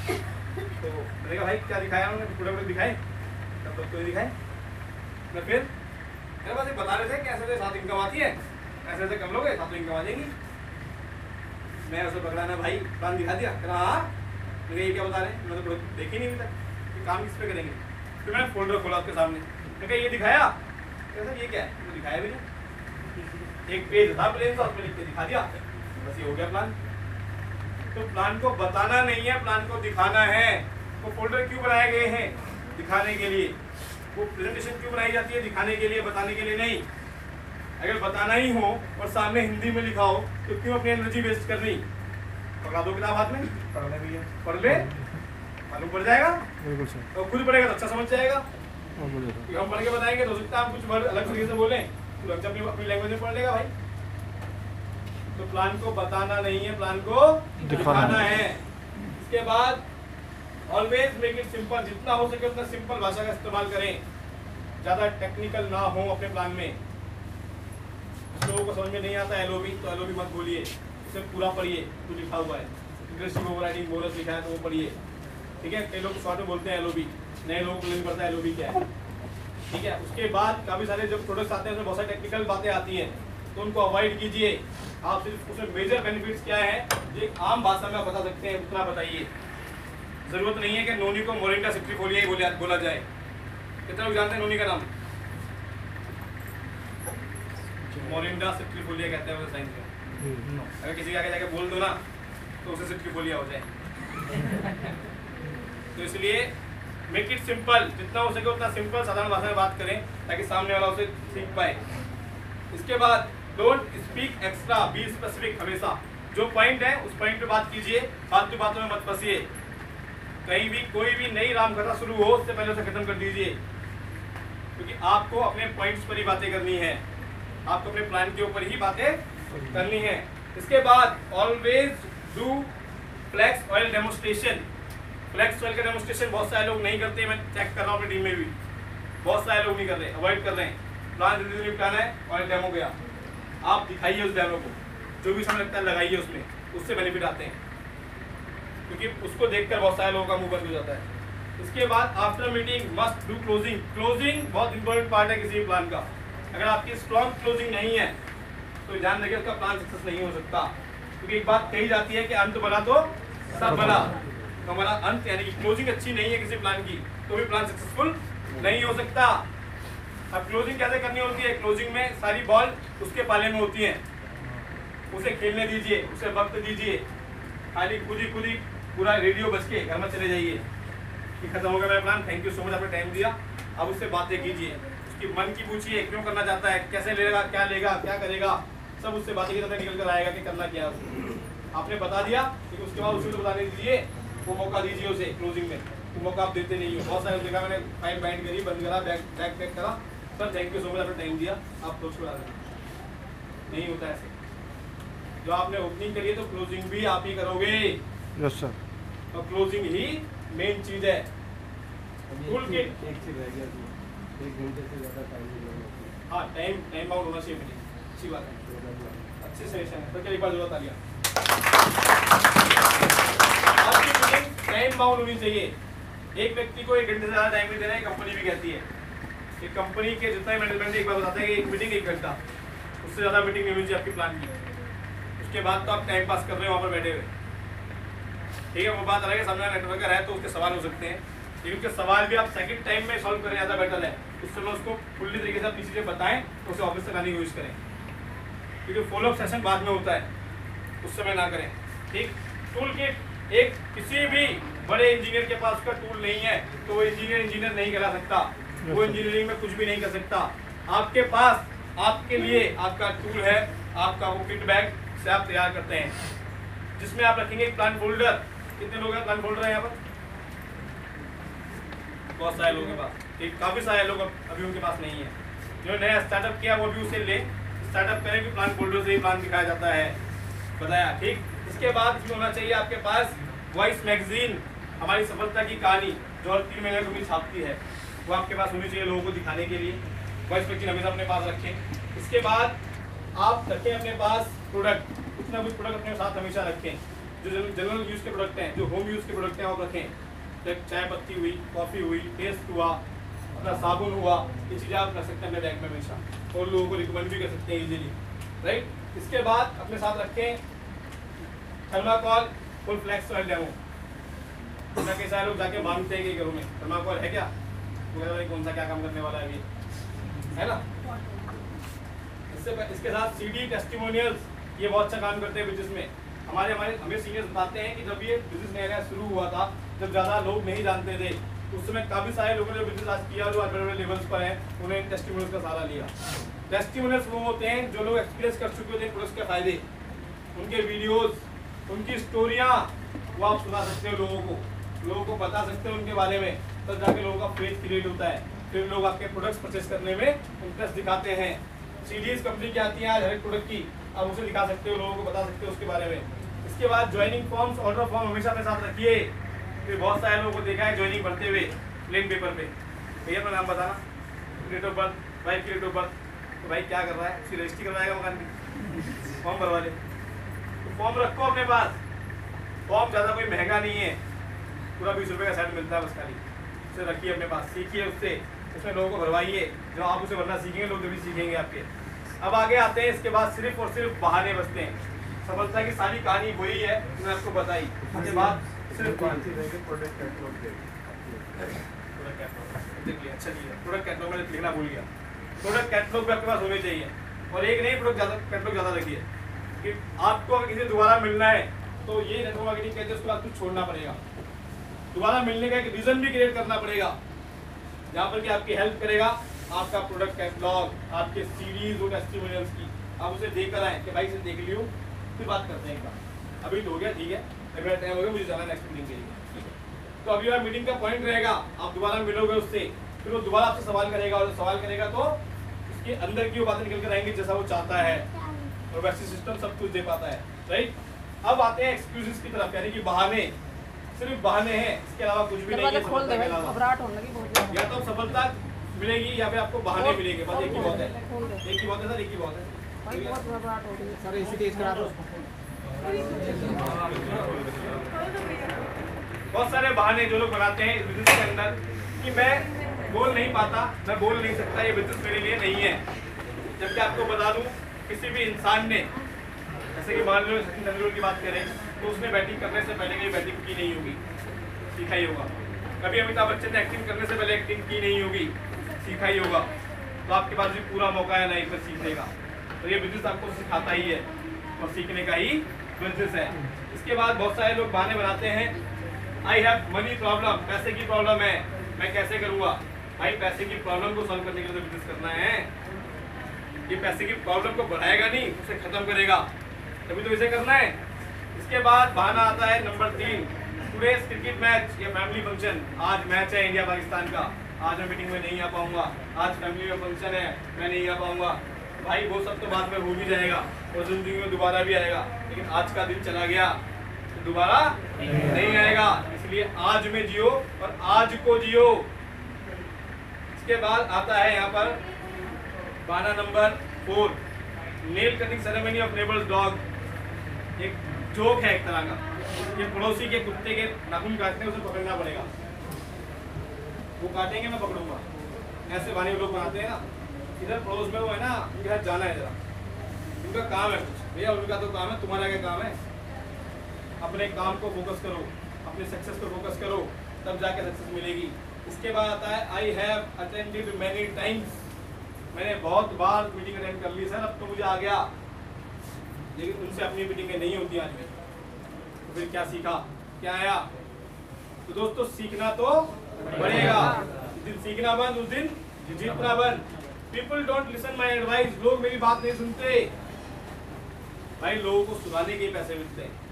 तो मैंने कहा भाई क्या दिखाया उन्होंने, प्रोडक्ट दिखाए, तब तक तो दिखाए। मैं फिर मेरे पास बता रहे थे कि ऐसे ऐसे सात इनकम आती है, ऐसे ऐसे कर लोगे सात इनकम आ जाएगी। मैं उसे पकड़ाना भाई प्लान दिखा दिया, कहा हाँ मुझे ये क्या बता रहे हैं, मैंने तो देखी नहीं अभी तक कि काम किस पे करेंगे। फिर मैंने फोल्डर खोला उसके सामने, मैं कहा ये दिखाया, सर ये क्या है, तो दिखाया भी नहीं, एक पेज था प्लेन सा उसमें लिख के दिखा दिया, बस ये हो गया प्लान। तो प्लान को बताना नहीं है, प्लान को दिखाना है। वो फोल्डर क्यों बनाए गए हैं, दिखाने के लिए। वो प्रेजेंटेशन क्यों बनाई जाती है, दिखाने के लिए, बताने के लिए नहीं। अगर बताना ही हो और सामने हिंदी में लिखा हो तो क्यों अपनी एनर्जी वेस्ट करनी। पकड़ा दो किताब हाथ में, पढ़ ले भैया, पढ़ ले, मालूम पड़ जाएगा। बिल्कुल सर, तो खुद पढ़ेगा तो अच्छा समझ जाएगा। हम पढ़ के बताएंगे तो सकता है हम कुछ वर्ड अलग तरीके से बोलें, तो अपनी अपनी लैंग्वेज में पढ़ लेगा भाई। तो प्लान को बताना नहीं है, प्लान को दिखाना है। इसके बाद ऑलवेज मेक इट सिंपल, जितना हो सके उतना सिंपल भाषा का इस्तेमाल करें, ज्यादा टेक्निकल ना हो अपने प्लान में। लोगों को समझ में नहीं आता एलओबी, तो एलओबी मत बोलिए, उसे पूरा पढ़िए, तो लिखा हुआ है इंग्लिश में ओवरराइडिंग बोनस लिखा है तो वो पढ़िए, ठीक है। कई लोग शॉर्ट में बोलते हैं एलओबी, नए लोगों को नहीं पता एलओबी क्या है, ठीक है। उसके बाद काफी सारे जब प्रोडक्ट्स आते हैं उसमें बहुत सारी टेक्निकल बातें आती हैं, तो उनको अवॉइड कीजिए। आप सिर्फ उसमें मेजर बेनिफिट्स क्या है जो एक आम भाषा में आप बता सकते हैं उतना बताइए। जरूरत नहीं है कि नोनी को मोरिंगा सिट्रीफोलिया ही बोला बोला जाए। कितने लोग जानते हैं नोनी का नाम? मोरिंगा सिट्रीफोलिया कहते हैं साइंस में। अगर किसी के आगे जाके बोल दो ना तो उसे सिट्रीफोलिया हो जाए। तो इसलिए मेक इट सिंपल, जितना हो सके उतना सिंपल साधारण भाषा में बात करें ताकि सामने वाला उसे सीख पाए। इसके बाद don't speak extra, be specific. हमेशा जो पॉइंट है उस पॉइंट पे बात कीजिए, फालतू बातों में मत फंसिए। कहीं भी कोई भी नई रामकथा शुरू हो उससे पहले उसे खत्म कर दीजिए, क्योंकि आपको अपने पॉइंट्स पर ही बातें करनी है, आपको अपने प्लान के ऊपर ही बातें करनी है। इसके बाद always do flex oil demonstration. Flex oil का डेमोस्ट्रेशन बहुत सारे लोग नहीं करते, मैं चेक कर रहा हूँ अपनी टीम में भी बहुत सारे लोग नहीं कर रहे, अवॉइड कर रहे हैं। प्लान जल्दी जल्दी निपटाना है, ऑयल डेमो गया, आप दिखाइए उस डेमो को, जो भी समय लगता है लगाइए उसमें, उससे बेनिफिट आते हैं, क्योंकि उसको देखकर बहुत सारे लोगों का मुंह बंद हो जाता है। इसके बाद after meeting must do closing. Closing बहुत इंपॉर्टेंट पार्ट है किसी भी प्लान का। अगर आपकी स्ट्रॉन्ग क्लोजिंग नहीं है तो ध्यान रखिए उसका प्लान सक्सेस नहीं हो सकता, क्योंकि एक बात कही जाती है कि अंत बना तो सब बना। तो हमारा अंत यानी कि क्लोजिंग अच्छी नहीं है किसी प्लान की तो भी प्लान सक्सेसफुल नहीं हो सकता। अब क्लोजिंग कैसे करनी होती है? क्लोजिंग में सारी बॉल उसके पाले में होती हैं, उसे खेलने दीजिए, उसे वक्त दीजिए, खाली खुद ही खुद ही पूरा रेडियो बज के घर में चले जाइए कि खत्म हो गया मेरा plan, thank you so much, आपने टाइम दिया। अब उससे बातें कीजिए, उसकी मन की पूछिए क्यों करना चाहता है, कैसे लेगा, क्या लेगा, क्या करेगा, सब उससे बातें की तरह निकल कर आएगा कि करना क्या है। आपने बता दिया लेकिन उसके बाद उसे तो बताने दीजिए, वो मौका दीजिए उसे क्लोजिंग में, वो मौका आप देते नहीं हो। बहुत सारे जगह मैंने फाइल बाइंड करी, बंद करा, बैग बैग पैक करा, sir thank you so much, आपने टाइम दिया, आप क्लोज करा देना। नहीं होता ऐसे। जो आपने ओपनिंग करी है तो क्लोजिंग भी आप ही करोगे। Yes sir. और क्लोजिंग ही मेन चीज है। टूल किट एक चीज रह गया, एक घंटे से ज्यादा टाइम नहीं लगता। हाँ, टाइम टाइम बाउंड होना चाहिए मीटिंग, अच्छी बात है, अच्छे सेशन है। तो क्या एक बार जरूरत आ गया आपकी मीटिंग टाइम बाउंड होनी चाहिए। एक व्यक्ति को एक घंटे से ज्यादा टाइम नहीं देना है, कंपनी भी कहती है। एक कंपनी के जितना मैनेजमेंट एक बार बताते हैं कि एक मीटिंग एक घंटा, उससे ज्यादा मीटिंग नहीं होनी चाहिए आपकी प्लान की। उसके बाद तो आप टाइम पास कर रहे हो वहाँ पर बैठे हुए, ठीक है। वो बात अलग है, सामने नेटवर्कर है तो उसके सवाल हो सकते हैं, लेकिन उसके सवाल भी आप सेकंड टाइम में सॉल्व करें, ज़्यादा बेटर है। उस समय उसको फुल्ली तरीके से आप किसी से बताएं तो उसे ऑफिस से लाने की कोशिश करें, क्योंकि फॉलोअप सेशन बाद में होता है, उस समय ना करें, ठीक। टूल किट, एक किसी भी बड़े इंजीनियर के पास उसका टूल नहीं है तो वो इंजीनियर इंजीनियर नहीं करा सकता, वो इंजीनियरिंग में कुछ भी नहीं कर सकता। आपके पास आपके लिए आपका टूल है, आपका वो किट बैग से आप तैयार करते हैं, जिसमें आप रखेंगे एक प्लान फोल्डर। कितने लोग हैं प्लान फोल्डर है यहाँ पर? बहुत सारे लोगों के पास, ठीक, काफी सारे लोग अभी उनके पास नहीं है। जो नया स्टार्टअप किया वो भी उसे ले स्टार्टअप करें कि प्लान फोल्डर से ही प्लान दिखाया जाता है, बताया, ठीक। इसके बाद भी होना चाहिए आपके पास वॉइस मैगजीन, हमारी सफलता की कहानी जो हर तीन महीने में छापती है, वो आपके पास होनी चाहिए लोगों को दिखाने के लिए। वॉइस मैगजीन हमेशा अपने पास रखें। इसके बाद आप रखें अपने पास प्रोडक्ट, कुछ ना कुछ प्रोडक्ट अपने साथ हमेशा रखें, जो जनरल यूज़ के प्रोडक्ट हैं, जो होम यूज़ के प्रोडक्ट हैं आप रखें। चाय पत्ती हुई, कॉफ़ी हुई, पेस्ट हुआ, अपना साबुन हुआ, ये चीज़ें आप रख सकते हैं अपने बैग में हमेशा और लोगों को रिकमेंड भी कर सकते हैं इजीली, राइट। इसके बाद अपने साथ रखें thermocol full flax oil demo. मैं कई सारे लोग जाके मांगते हैं कि घरों में थर्माकोल है क्या, तो कौन सा क्या काम करने वाला है ये, है ना। इससे इसके साथ सीडी टेस्टिमोनियल्स, ये बहुत अच्छा काम करते हैं बिजनेस में। हमारे हमारे हमें सीनियर्स बताते हैं कि जब ये बिजनेस नया नया शुरू हुआ था, जब ज़्यादा लोग नहीं जानते थे, उस समय काफ़ी सारे लोगों ने बिजनेस आज किया जो आज बड़े बड़े लेवल्स पर हैं, उन्होंने टेस्टिमोनियल्स का सहारा लिया। टेस्टिमोनियल्स वो होते हैं जो लोग एक्सपीरियंस कर चुके होते हैं प्रोडक्ट्स के फायदे, उनके वीडियोस, उनकी स्टोरियाँ वो आप सुना सकते हो लोगों को, लोगों को बता सकते हो उनके बारे में, तब जाके लोगों का फेथ क्रिएट होता है, फिर लोग आपके प्रोडक्ट्स परचेस करने में इंटरेस्ट दिखाते हैं। सीडीज कंपनी की आती है आज हर एक प्रोडक्ट की, आप उसे दिखा सकते हो, लोगों को बता सकते हो उसके बारे में। इसके बाद ज्वाइनिंग फॉर्म्स, ऑर्डर फॉर्म हमेशा अपने साथ रखिए। फिर बहुत सारे लोगों को देखा है ज्वाइनिंग भरते हुए प्लेन पेपर पे, भैया अपना नाम बताना, डेट ऑफ बर्थ, वाइफ की डेट ऑफ बर्थ, तो भाई क्या कर रहा है, उसकी रजिस्ट्री करवाएगा मकान की, फॉर्म भरवा ले। तो फॉर्म रखो अपने पास, फॉर्म ज़्यादा कोई महंगा नहीं है, पूरा बीस रुपये का सेट मिलता है बस खाली, उसे रखिए अपने पास, सीखिए उससे, उसमें लोगों को भरवाइए। जब आप उसे भरना सीखेंगे लोग जब भी सीखेंगे आपके। अब आगे आते हैं, इसके बाद सिर्फ और सिर्फ बहाने बचते हैं। सफलता की सारी कहानी वही है मैंने आपको बताई, उसके बाद सिर्फ प्रोडक्ट कैटलॉग देखिए अच्छा नहीं है, प्रोडक्ट कैटलॉग में लिखना भूल गया, प्रोडक्ट कैटलॉग भी आपके पास होने चाहिए, और एक नहीं प्रोडक्ट ज़्यादा कैटलॉग ज़्यादा रखिए कि आपको अगर किसी दोबारा मिलना है तो ये नेटवर्क मार्केटिंग कहते हैं, उसके बाद कुछ छोड़ना पड़ेगा, दोबारा मिलने का एक रीज़न भी क्रिएट करना पड़ेगा जहाँ पर कि आपकी हेल्प करेगा। आपका प्रोडक्ट कैटलॉग, आपके सीरीज और टेस्टिमोनियल्स की आप उसे देख कर आए कि भाई इसे देख लियो, फिर बात करते हैं एक बार, अभी तो हो गया ठीक है, मेरा टाइम हो गया, मुझे जाना नेक्स्ट मीटिंग के लिए। तो अभी बार मीटिंग का पॉइंट रहेगा, आप दोबारा मिलोगे उससे, फिर वो दोबारा आपसे सवाल करेगा, और सवाल करेगा तो उसके अंदर की वो बातें निकल कर आएंगी जैसा वो चाहता है, और वैसे सिस्टम सब कुछ दे पाता है, राइट। अब आते हैं एक्सक्यूजेस की तरफ, यानी कि बहाने, सिर्फ बहाने हैं, इसके अलावा कुछ भी नहीं है। या तो सफलता मिलेगी या फिर आपको बहाने मिलेंगे, बस एक ही बहुत है, एक ही बहुत है सर, एक ही बहुत है सर। इसी तेज करा दो। बहुत सारे बहाने जो लोग बनाते हैं इस बिजनेस के अंदर कि मैं बोल नहीं पाता, मैं बोल नहीं सकता, ये बिजनेस मेरे लिए नहीं है। जबकि आपको बता दूं, किसी भी इंसान ने, जैसे कि मान लो सचिन तेंदुलकर की बात करें, तो उसने बैटिंग करने से पहले कभी बैटिंग की नहीं होगी, सीखा ही होगा। कभी अमिताभ बच्चन ने एक्टिंग करने से पहले एक्टिंग की नहीं होगी, सीखा ही होगा। तो आपके पास भी पूरा मौका है लाइफ में सीखने का, तो ये बिजनेस आपको सिखाता ही है और सीखने का ही बिजनेस है। इसके बाद बहुत सारे लोग बहाने बनाते हैं, आई हैव मनी प्रॉब्लम, पैसे की प्रॉब्लम है, मैं कैसे करूँगा। भाई पैसे की प्रॉब्लम को सॉल्व करने के लिए बिजनेस करना है, ये पैसे की प्रॉब्लम को बढ़ाएगा नहीं, उसे खत्म करेगा, तभी तो इसे करना है। इसके बाद बहाना आता है नंबर तीन, टुडेज क्रिकेट मैच या फैमिली फंक्शन, आज मैच है इंडिया पाकिस्तान का, आज मैं मीटिंग में नहीं आ पाऊंगा, आज फैमिली में फंक्शन है मैं नहीं आ पाऊंगा। भाई वो सब तो बाद में हो भी जाएगा और जिंदगी में दोबारा भी आएगा, लेकिन आज का दिन चला गया तो दोबारा नहीं आएगा, इसलिए आज में जियो और आज को जियो। इसके बाद आता है यहाँ पर बहाना number four, nail cutting ceremony of neighbours dog. एक जोक है एक तरह का, ये पड़ोसी के कुत्ते के नाखून काटने उसे पकड़ना पड़ेगा, वो काटेंगे मैं पकड़ूंगा, ऐसे बहाने लोग बनाते हैं ना। इधर पड़ोस में वो है ना, उनके साथ जाना है जरा, उनका काम है कुछ, भैया उनका तो काम है, तुम्हारा क्या काम है। अपने काम को फोकस करो, अपने सक्सेस पर फोकस करो, तब जाके सक्सेस मिलेगी। इसके बाद आता है I have attended many times, मैंने बहुत बार मीटिंग अटेंड कर ली सर, अब तो मुझे आ गया, लेकिन उनसे अपनी मीटिंगें नहीं होती आज में, तो फिर क्या सीखा, क्या आया। तो दोस्तों सीखना तो पड़ेगा, जिस दिन सीखना बंद उस दिन जीतना बंद। People don't listen my advice, लोग मेरी बात नहीं सुनते। भाई लोगों को सुनाने के पैसे मिलते हैं,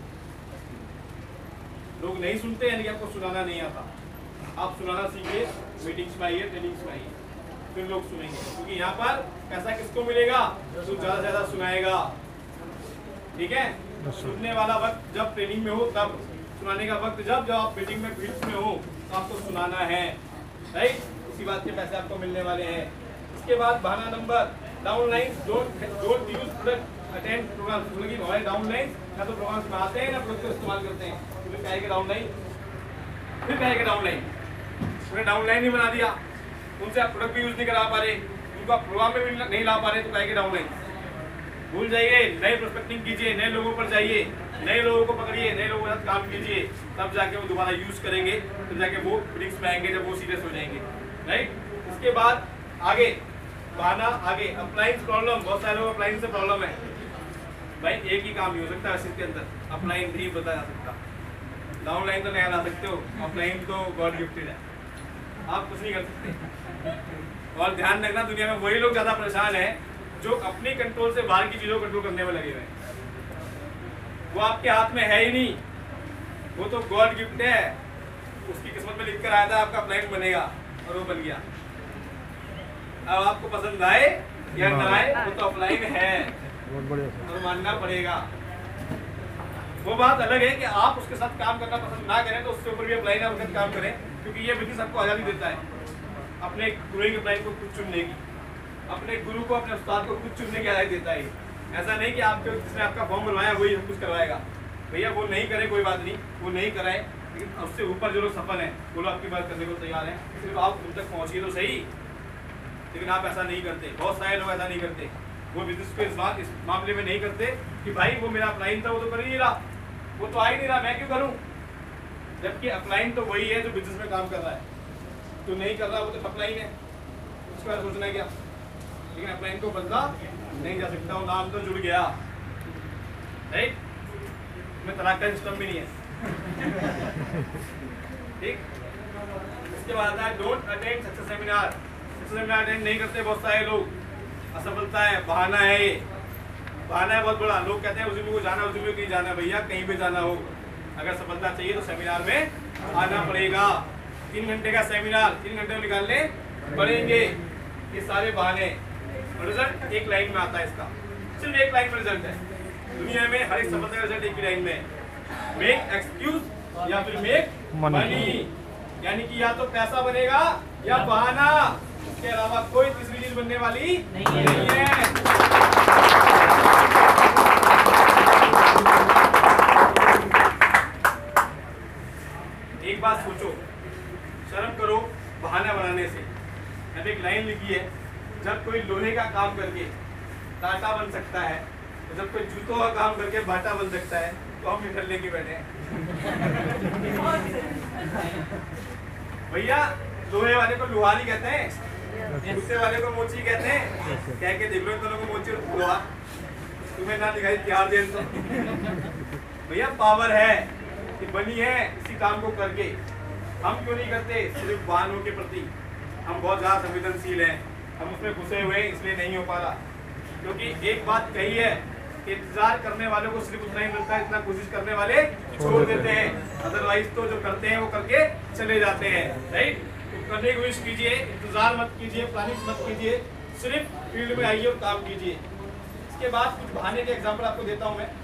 लोग नहीं सुनते यानी कि आपको सुनाना नहीं आता। आप सुनाना सीखिए, मीटिंग्स में आइए, ट्रेनिंग्स में आइए, फिर लोग सुनेंगे, क्योंकि यहाँ पर पैसा किसको मिलेगा, जो ज्यादा से ज्यादा सुनाएगा, ठीक है। सुनने वाला वक्त जब ट्रेनिंग में हो तब, सुनाने का वक्त जब जब आप मीटिंग में फील्ड में हो तो आपको सुनाना है, राइट। इसी बात के पैसे आपको मिलने वाले हैं। इसके बाद बहाना number downline, don't don't use product attend programme, मतलब कि हमारे डाउनलाइन ना तो प्रोग्राम्स में आते हैं ना प्रोडक्ट को इस्तेमाल करते हैं, तो क्या है कि डाउनलाइन फिर कहेंगे डाउनलाइन, उन्हें डाउनलाइन ही बना दिया, उनसे आप प्रोडक्ट भी यूज नहीं करा पा रहे, उनको आप प्रोग्राम में भी नहीं ला पा रहे, तो कहेंगे डाउनलाइन। भूल जाइए, नए प्रोस्पेक्टिंग कीजिए, नए लोगों पर जाइए, नए लोगों को पकड़िए, नए लोगों के साथ काम कीजिए, तब जाके वो दोबारा यूज करेंगे, तब जाके वो ब्रिक्स में आएंगे जब वो सीरियस हो जाएंगे, राइट। इसके बाद आगे बहाना, आगे अप्लाइंस प्रॉब्लम, बहुत सारे लोग अप्लाइंस से प्रॉब्लम है। भाई एक ही काम नहीं हो सकता इसके अंदर, अप्लाइन नहीं बता जा सकता, डाउनलाइन तो नया ला सकते हो, अप्लाइन तो गॉड गिफ्टेड है, आप कुछ नहीं कर सकते। और ध्यान रखना, दुनिया में वही लोग ज्यादा परेशान है जो अपनी कंट्रोल से बाहर की चीजों को कंट्रोल करने में लगे हुए हैं। वो आपके हाथ में है ही नहीं, वो तो गॉड गिफ्ट है, उसकी किस्मत में लिख कर आया था आपका अप्लाइन बनेगा और वो बन गया। अब आपको पसंद आए या ना आए, वो तो अप्लाइन है और मानना पड़ेगा। वो बात अलग है कि आप उसके साथ काम करना पसंद ना करें तो उसके ऊपर भी अप्लाइन आप उसके काम करें, क्योंकि ये बिजनेस आपको आज़ादी देता है अपने ग्रोइंग अप्लाइन को खुद चुनने की, अपने गुरु को, अपने उस्ताद को खुद चुनने की आज़ादी देता है। ऐसा नहीं कि आपके जिसने आपका फॉर्म बनवाया वही सब कुछ करवाएगा, भैया वो नहीं करे कोई बात नहीं, वो नहीं कराए, लेकिन उससे ऊपर जो लोग सफल हैं वो लोग आपकी बात करने को तैयार हैं, सिर्फ आप उन तक पहुँचिए तो सही। लेकिन आप ऐसा नहीं करते, बहुत सारे लोग ऐसा नहीं करते, वो बिजनेस को इस बात इस मामले में नहीं करते कि भाई वो मेरा अप्लाइन था, वो तो कर ही नहीं रहा, वो तो आ ही नहीं रहा, मैं क्यों करूँ। जबकि अप्लाइन तो वही है जो बिजनेस में काम कर रहा है, तो नहीं कर रहा वो तो अप्लाइन है, उसके बाद सोचना है क्या। लेकिन अप्लाइन को बदला नहीं जा सकता, वो नाम तो जुड़ गया, राइट। में तलाक का सिस्टम भी नहीं है, ठीक। इसके बाद आता है don't attend success seminar. Success seminar attend नहीं करते बहुत सारे लोग, असफलता है, बहाना है, ये बहाना है बहुत बड़ा। लोग कहते हैं उस दिन को जाना, उस दिन को नहीं जाना, भैया कहीं पे जाना हो, अगर सफलता चाहिए तो सेमिनार में आना पड़ेगा। तीन घंटे का सेमिनार तीन घंटे में निकालने पड़ेंगे, ये सारे बहाने। रिजल्ट एक लाइन में आता है, इसका सिर्फ एक लाइन में रिजल्ट है। दुनिया में हर एक सफलता का रिजल्ट एक ही लाइन में, मेक एक्सक्यूज या फिर मेक मनी, यानी कि या तो पैसा बनेगा या बहाना, इसके अलावा कोई तीसरी चीज बनने वाली नहीं, नहीं है। एक बात सोचो, शर्म करो बहाना बनाने से। मैंने एक लाइन लिखी है, जब कोई लोहे का काम करके टाटा बन सकता है, तो जब कोई जूतों का काम करके बाटा बन सकता है, तो हम निकल लेके बैठे हैं। भैया लोहे वाले को लुहारी कहते हैं, जूते वाले को मोची कहते हैं, कह के देख लो इन दोनों को मोची और लोहा, तुम्हें ना दिखाई त्यार जेल तो। भैया पावर है कि बनी है इसी काम को करके, हम क्यों नहीं करते। सिर्फ वाहनों के प्रति हम बहुत ज्यादा संवेदनशील हैं, हम उसमें घुसे हुए इसलिए नहीं हो पा रहा। क्योंकि एक बात कही है कि इंतजार करने वालों को सिर्फ उतना ही मिलता है जितना कोशिश करने वाले छोड़ देते हैं, अदरवाइज तो जो करते हैं वो करके चले जाते हैं, राइट। तो करने की कोशिश कीजिए, इंतजार मत कीजिए, प्लानिंग मत कीजिए, सिर्फ फील्ड में आइए और काम कीजिए। इसके बाद कुछ बहाने के एग्जाम्पल आपको देता हूँ मैं।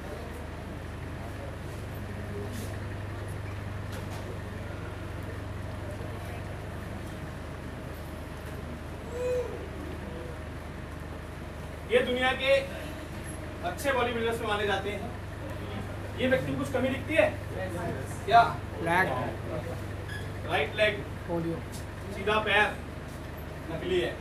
ये दुनिया के अच्छे बॉडी बिल्डर्स में माने जाते हैं। ये व्यक्ति को कुछ कमी दिखती है क्या? लेग, राइट लेग, सीधा पैर नकली है।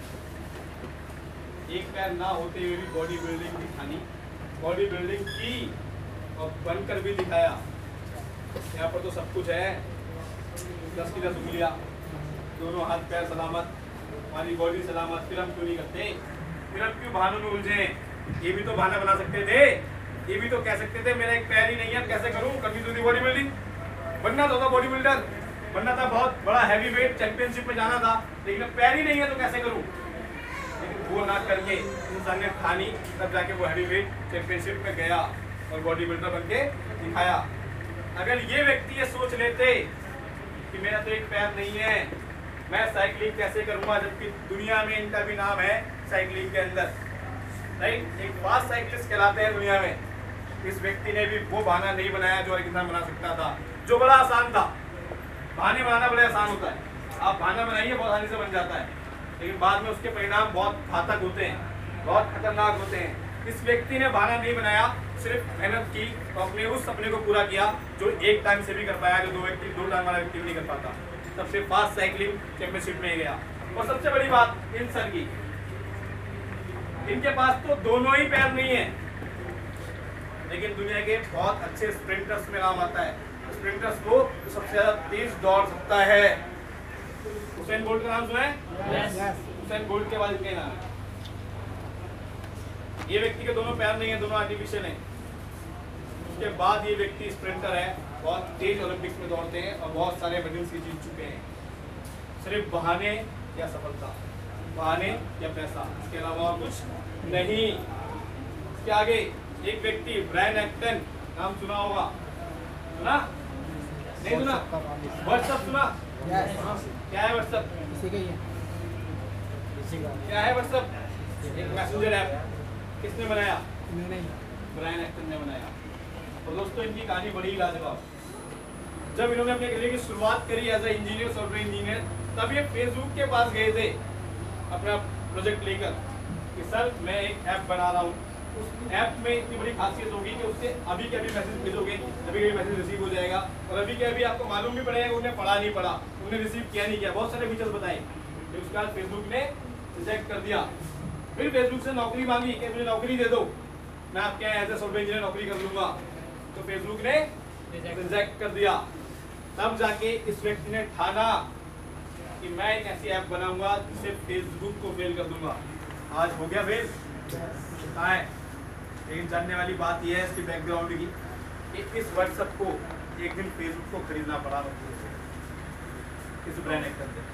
एक पैर ना होते हुए भी बॉडी बिल्डिंग दिखानी, बॉडी बिल्डिंग की और बनकर भी दिखाया। यहाँ पर तो सब कुछ है, दस की दस उंगलियां, दोनों हाथ पैर सलामत, हमारी बॉडी सलामत, फिर हम क्यों नहीं करते? फिर हम क्यों बहानों में उलझे? ये भी तो बहाना बना सकते थे, ये भी तो कह सकते थे मेरा एक पैर ही नहीं है, कैसे करूं? करनी तो थी बॉडी बिल्डिंग, बनना तो था बॉडी बिल्डर, बनना था बहुत बड़ा हैवी वेट चैंपियनशिप में जाना था, लेकिन अब पैर ही नहीं है तो कैसे करूं? लेकिन वो ना करके इंसान ने ठानी, तब जाके वो हैवी वेट चैंपियनशिप में गया और बॉडी बिल्डर बन के दिखाया। अगर ये व्यक्ति ये सोच लेते कि मेरा तो एक पैर नहीं है, मैं साइकिलिंग कैसे करूंगा, जबकि दुनिया में इनका भी नाम है साइकिलिंग के अंदर, राइट, एक फास्ट साइकिलिस्ट कहलाते हैं दुनिया में। इस व्यक्ति ने भी वो बहाना नहीं बनाया जो एक इंसान बना सकता था, जो बड़ा आसान था। बहाने बनाना बड़ा आसान होता है, आप बहाना बनाइए बहुत आसानी से बन जाता है, लेकिन बाद में उसके परिणाम बहुत घातक होते हैं, बहुत खतरनाक होते हैं। इस व्यक्ति ने बहाना नहीं बनाया, सिर्फ मेहनत की तो अपने उस सपने को पूरा किया जो एक टाइम से भी कर पाया, जो दो व्यक्ति दो टाइम वाला व्यक्ति भी नहीं कर पाता। सबसे फास्ट साइकिलिंग चैंपियनशिप में गया। और सबसे बड़ी बात इन सर की, इनके पास तो दोनों ही पैर नहीं है, लेकिन दुनिया के बहुत अच्छे स्प्रिंटर्स में नाम आता है। स्प्रिंटर्स को जो सबसे ज्यादा तेज दौड़ सकता है, हुसैन बोल्ट का नाम सुना है? हुसैन बोल्ट के बाद इनके नाम। ये व्यक्ति के दोनों पैर नहीं है, दोनों आर्टिफिशियल हैं। उसके बाद ये व्यक्ति स्प्रिंटर है, बहुत तेज ओलंपिक्स में दौड़ते हैं और बहुत सारे मेडल्स भी जीत चुके हैं। सिर्फ बहाने या सफलता, बहाने या पैसा, इसके अलावा कुछ नहीं। इसके आगे एक व्यक्ति ब्रायन एक्टन, नाम सुना होगा? सुना? नहीं सुना? व्हाट्सएप सुना? क्या है व्हाट्सएप? क्या है व्हाट्सएप? एक मैसेंजर ऐप। किसने बनाया? ब्रायन एक्टन ने बनाया। और दोस्तों इनकी कहानी बड़ी लाजवाब। जब इन्होंने अपने करियर की शुरुआत करी as a engineer, software engineer, तब ये फेसबुक के पास गए थे अपना प्रोजेक्ट लेकर कि सर मैं एक ऐप बना रहा हूँ। उस ऐप में इतनी बड़ी खासियत होगी कि उससे अभी के अभी मैसेज भेजोगे, अभी के मैसेज रिसीव हो जाएगा, और अभी के अभी आपको मालूम भी पड़ेगा उन्हें पढ़ा नहीं पढ़ा, उन्हें रिसीव किया नहीं किया, बहुत सारे फीचर्स बताए। फिर उसके बाद फेसबुक ने रिजेक्ट कर दिया। फिर फेसबुक से नौकरी मांगी कि मुझे नौकरी दे दो, मैं आपके यहाँ एज ए सॉफ्टवेयर इंजीनियर नौकरी कर लूंगा। तो फेसबुक ने रिजेक्ट कर दिया। तब जाके इस व्यक्ति ने ठाना कि मैं एक ऐसी ऐप बनाऊंगा जिससे फेसबुक को फेल कर दूंगा। आज हो गया फेल, कहाँ है? लेकिन जानने वाली बात यह है इसकी बैकग्राउंड की कि इस व्हाट्सएप को एक दिन फेसबुक को खरीदना पड़ा इस ब्रांड एक्टर से।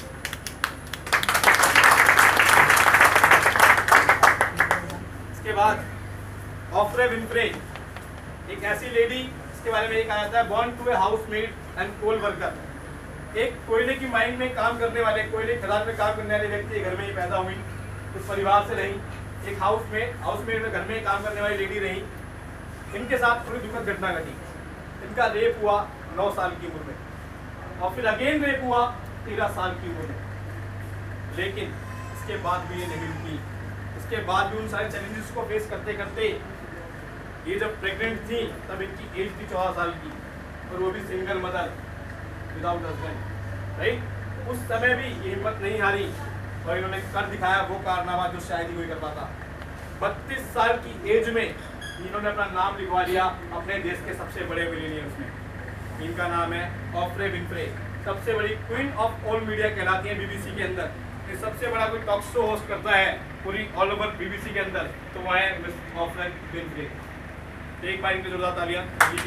इसके बाद ऑफ्रे विनफ्रे, एक ऐसी लेडी, इसके बारे में ये कहा जाता है born to a housemaid and coal worker. एक कोयले की माइन में काम करने वाले, कोयले खदान में काम करने वाले व्यक्ति घर में ही पैदा हुई, उस परिवार से रही, एक हाउस में हाउसमेड में घर में काम करने वाली लेडी रही। इनके साथ थोड़ी दुखद घटना घटी। इनका रेप हुआ नौ साल की उम्र में, और फिर अगेन रेप हुआ तेरह साल की उम्र में। लेकिन इसके बाद भी ये नहीं रुकी। इसके बाद भी उन सारे चैलेंजेस को फेस करते करते ये जब प्रेग्नेंट थी तब इनकी एज थी चौदह साल की, और वो भी single mother without husband, right. उस समय भी ये हिम्मत नहीं हारी और इन्होंने कर दिखाया वो कारनामा जो शायद ही कोई कर पाता। बत्तीस साल की एज में इन्होंने अपना नाम लिखवा लिया अपने देश के सबसे बड़े मिलियनियर्स में। इनका नाम है ऑफ्रे विनफ्रे, सबसे बड़ी क्वीन ऑफ ऑल मीडिया कहलाती है बीबीसी के अंदर। ये सबसे बड़ा कोई टॉक शो होस्ट करता है पूरी ऑल ओवर बीबीसी के अंदर, तो वह है मिस ऑफ्रे विनफ्रे। एक बार इनके जोरदार तालियां।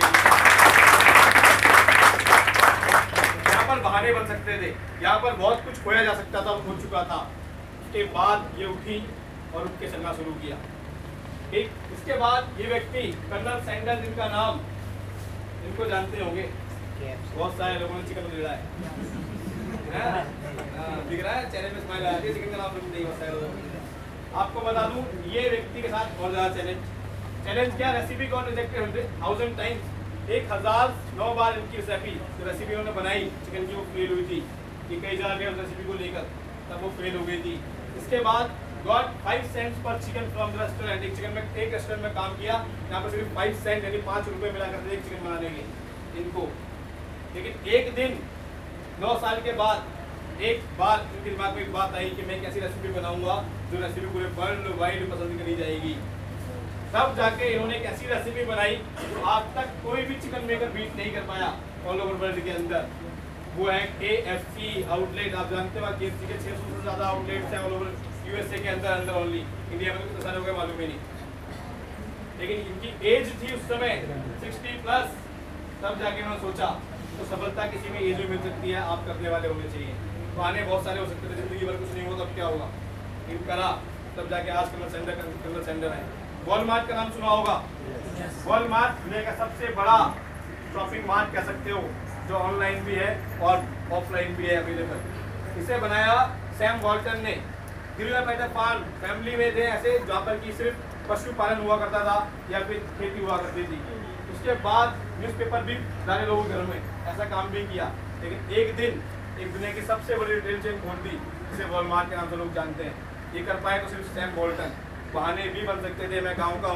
यहाँ पर बहाने बन सकते थे, यहाँ पर बहुत कुछ खोया जा सकता था, हो चुका था। उसके बाद ये उठी और उठ के चलना शुरू किया। ठीक, इसके बाद ये व्यक्ति कर्नल सैंडर्स, इनका नाम इनको जानते होंगे, बहुत सारे लोगों ने चिकन लिया है, दिख रहा है चेहरे में स्माइल आ रही है, चिकन का नाम नहीं बहुत सारे लोगों ने। आपको बता दूं ये व्यक्ति के साथ और ज्यादा चैलेंज चैलेंज क्या, recipe got rejected hundred thousand times, एक हजार नौ बार इनकी रेसिपी जो रेसिपी उन्होंने बनाई चिकन की वो फेल हुई थी, कि कई जा गए उस रेसिपी को लेकर, तब वो फेल हो गई थी। इसके बाद got five cents per chicken from the restaurant, एक चिकन में एक रेस्टोरेंट में काम किया, यहाँ पर सिर्फ फाइव सेंट यानी पाँच रुपये मिला करते एक चिकन बनाने के इनको। लेकिन एक दिन नौ साल के बाद एक बार इनके दिमाग में एक बात आई कि मैं एक ऐसी रेसिपी बनाऊंगा जो रेसिपी पूरे वर्ल्ड वाइड पसंद करी जाएगी। तब जाके इन्होंने एक ऐसी रेसिपी बनाई जो आज तक कोई भी चिकन मेकर बीट नहीं कर पाया ऑल ओवर वर्ल्ड के अंदर। वो है के एफ सी आउटलेट। आप जानते हो के एफ सी के छह सौ से ज़्यादा आउटलेट्स हैं ऑल ओवर यूएसए के अंदर अंदर ओनली, इंडिया में तो कितने सारे हो गए मालूम ही नहीं। लेकिन इनकी एज थी उस समय सिक्सटी प्लस। तब जाके उन्होंने सोचा तो सफलता किसी भी एज में मिल सकती है, आप करने वाले होने चाहिए। तो आने बहुत सारे हो सकते थे, जिंदगी भर कुछ नहीं हुआ तब क्या होगा, इन करा, तब जाके आज कर्नल सेंडर कर्नल सेंडर है। वॉलमार्ट का नाम सुना होगा? वॉलमार्ट दुनिया का सबसे बड़ा शॉपिंग मार्ट कह सकते हो, जो ऑनलाइन भी है और ऑफलाइन भी है अवेलेबल। इसे बनाया सैम वॉल्टन ने। दिल्ली में फार्म फैमिली में थे ऐसे जहाँ पर कि सिर्फ पशुपालन हुआ करता था या फिर खेती हुआ करती थी। उसके बाद न्यूज़पेपर भी सारे लोगों के घरों में ऐसा काम भी किया। लेकिन एक दिन एक दुनिया की सबसे बड़ी रिटेल चेन खोल दी जिसे वॉलमार्ट के नाम से लोग जानते हैं। ये कर पाए तो सिर्फ सैम वॉल्टन। बहाने भी बन सकते थे, मैं गाँव का हूँ,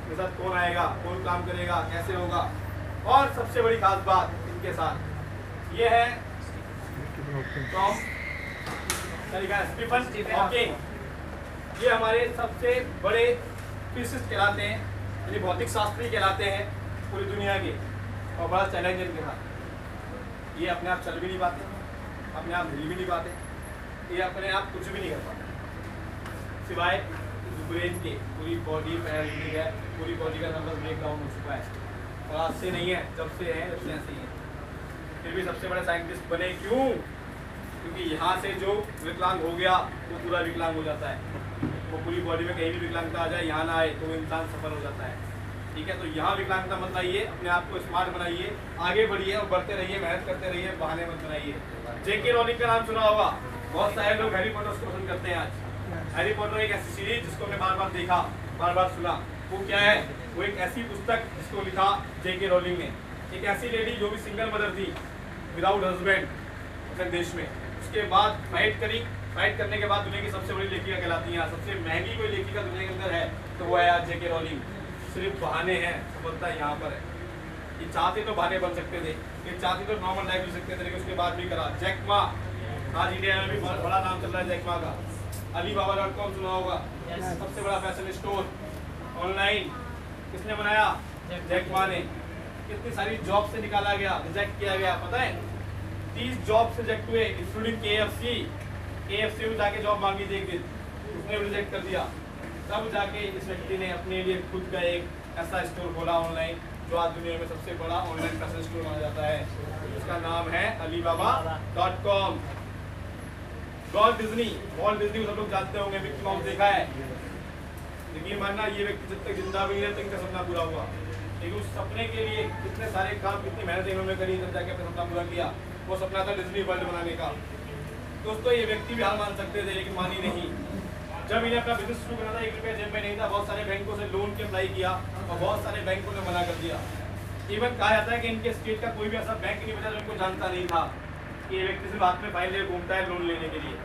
मेरे साथ कौन आएगा, कौन काम करेगा, कैसे होगा। और सबसे बड़ी खास बात इनके साथ ये है टॉम स्टीफन हॉकिंग, ये हमारे सबसे बड़े फिजिसिस्ट कहलाते हैं, यानी भौतिक शास्त्री कहलाते हैं पूरी दुनिया के, और बड़ा चैलेंज इनके साथ। ये अपने आप चल भी नहीं पाते, अपने आप हिल भी नहीं पाते, ये अपने आप कुछ भी नहीं कर पाते सिवाय ब्रेन के। पूरी बॉडी पैरालिटिक है, पूरी बॉडी का नंबर ब्रेक डाउन हो चुका है, और आज से नहीं है, जब से है जब से ऐसे ही है, फिर भी सबसे बड़े साइंटिस्ट बने। क्यों? क्योंकि यहाँ से जो विकलांग हो गया वो पूरा विकलांग हो जाता है, वो पूरी बॉडी में कहीं भी विकलांगता आ जाए, यहाँ ना आए तो वो इंसान सफल हो जाता है। ठीक है, तो यहाँ विकलांगता मत लाइए, अपने आप को स्मार्ट बनाइए, आगे बढ़िए और बढ़ते रहिए, मेहनत करते रहिए, बहाने मत बनाइए। जेके रोलिंग का नाम सुना होगा, बहुत सारे लोग हैरी पॉटर को पसंद करते हैं। आज हैरी पॉटर एक ऐसी सीरीज जिसको हमने बार बार देखा, बार बार सुना, वो क्या है? वो एक ऐसी पुस्तक जिसको लिखा जेके रोलिंग ने। एक ऐसी लेडी जो भी सिंगल मदर थी, विदाउट हस्बैंड अपने देश में, उसके बाद फाइट करी, फाइट करने के बाद दुनिया की सबसे बड़ी लेखिका कहलाती है। सबसे महंगी कोई लेखिका दुनिया के अंदर है तो वो है आज जेके रोलिंग। सिर्फ बहाने हैं, सफलता यहाँ पर है। ये चाहते तो बहाने बन सकते थे, ये चाहते तो नॉर्मल लाइफ जी सकते थे, लेकिन उसके बाद भी करा। जैक मा, आज इंडिया में भी बहुत बड़ा नाम चल रहा है जैक मा का। अली बाबा डॉट कॉम सुना होगा, सबसे बड़ा फैशन स्टोर ऑनलाइन किसने बनाया? जैक मा ने। कितनी सारी जॉब से निकाला गया, रिजेक्ट किया गया, पता है? तीस जॉब से रिजेक्ट हुए, इंक्लूडिंग के एफ सी। के एफ सी में जाके जॉब मांगी थी एक दिन, उसने रिजेक्ट कर दिया। तब जाके इस व्यक्ति ने अपने लिए खुद का एक ऐसा स्टोर खोला ऑनलाइन, जो आज दुनिया में सबसे बड़ा ऑनलाइन फैशन स्टोर माना जाता है। उसका नाम है Alibaba dot com. Walt Disney, Walt Disney को सब लोग जानते होंगे, मिक्की माउस देखा है। लेकिन मानना ये व्यक्ति जब तक जिंदा भी नहीं है, इनका सपना पूरा हुआ। लेकिन उस सपने के लिए कितने सारे काम, कितनी मेहनत इन्होंने करी, तब जाके अपना सपना पूरा किया। वो सपना था डिज्नी वर्ल्ड बनाने का। दोस्तों, ये व्यक्ति भी हार मान सकते थे, लेकिन मानी नहीं। जब इन्हें अपना बिजनेस शुरू करना था, एक रुपया जेब में नहीं था, बहुत सारे बैंकों से लोन के अप्लाई किया और बहुत सारे बैंकों ने मना कर दिया। इवन कहा जाता है कि इनके स्टेट का कोई भी ऐसा बैंक नहीं बचा जो इनको जानता नहीं था कि ये व्यक्ति सिर्फ हाथ में फाइल लेकर घूमता है लोन लेने के लिए।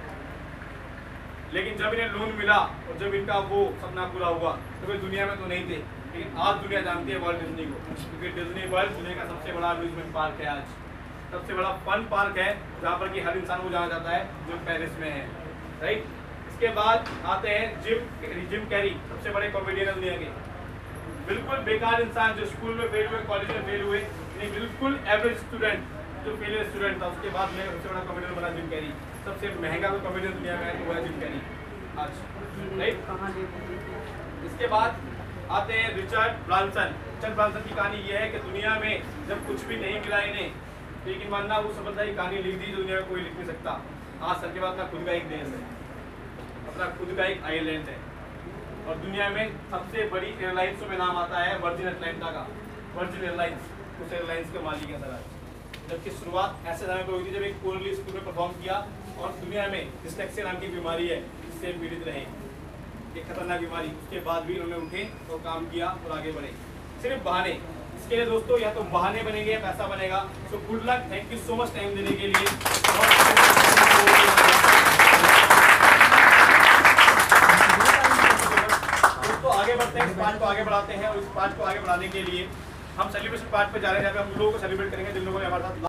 लेकिन जब इन्हें लोन मिला और जब इनका वो सपना पूरा हुआ, तो वे दुनिया में तो नहीं थे, लेकिन आज दुनिया जानती है वर्ल्ड डिज्नी को, क्योंकि डिज्नी वर्ल्ड दुनिया का सबसे बड़ा अम्यूजमेंट पार्क है। आज सबसे बड़ा फन पार्क है, जहाँ पर कि हर इंसान को जाना जाता है, जो पेरिस में है, राइट। इसके बाद आते हैं जिम जिम कैरी, सबसे बड़े कॉमेडियन दुनिया के। बिल्कुल बेकार इंसान, जो स्कूल में फेल हुए, कॉलेज में फेल हुए, नहीं बिल्कुल एवरेज स्टूडेंट, जो फेलियर स्टूडेंट था, उसके बाद दुनिया का सबसे बड़ा कॉमेडियन बना जिम कैरी। सबसे महंगा कोई कॉमेडियन दुनिया में है तो वो है जिम कैरी आज, राइट। इसके बाद आते हैं रिचर्ड ब्रांसन। रिचर्ड ब्रांसन की कहानी ये है कि दुनिया में जब कुछ भी नहीं मिला इन्हें, लेकिन मानना वो सफलता की कहानी लिख दी, दुनिया में कोई लिख नहीं सकता। आज सर के बाद अपना खुद का एक देश है, अपना खुद का एक आइलैंड है, और दुनिया में सबसे बड़ी एयरलाइंस में नाम आता है वर्जिन अटलांटा का। वर्जिन एयरलाइंस उस एयरलाइंस के मालिक है सर। जबकि शुरुआत ऐसे समय पर हुई थी जब एक कोरली स्कूल में परफॉर्म किया, और दुनिया में डिस्लेक्सिया नाम की बीमारी है, इससे पीड़ित रहे, एक खतरनाक बीमारी। उसके बाद भी उन्होंने उठे और काम किया और आगे बढ़े, सिर्फ बहाने। इसके लिए दोस्तों या तो बहाने बनेंगे या पैसा बनेगा। So good luck, thank you so much time देने के लिए। दोस्तों आगे बढ़ते हैं, इस पार्ट को आगे बढ़ाते हैं, और इस पार्ट को आगे बढ़ाने के लिए हम सेलिब्रेशन पार्ट पे जा रहे हैं, जहाँ पे हम लोगों को सेलिब्रेट करेंगे जिन लोगों ने हमारे साथ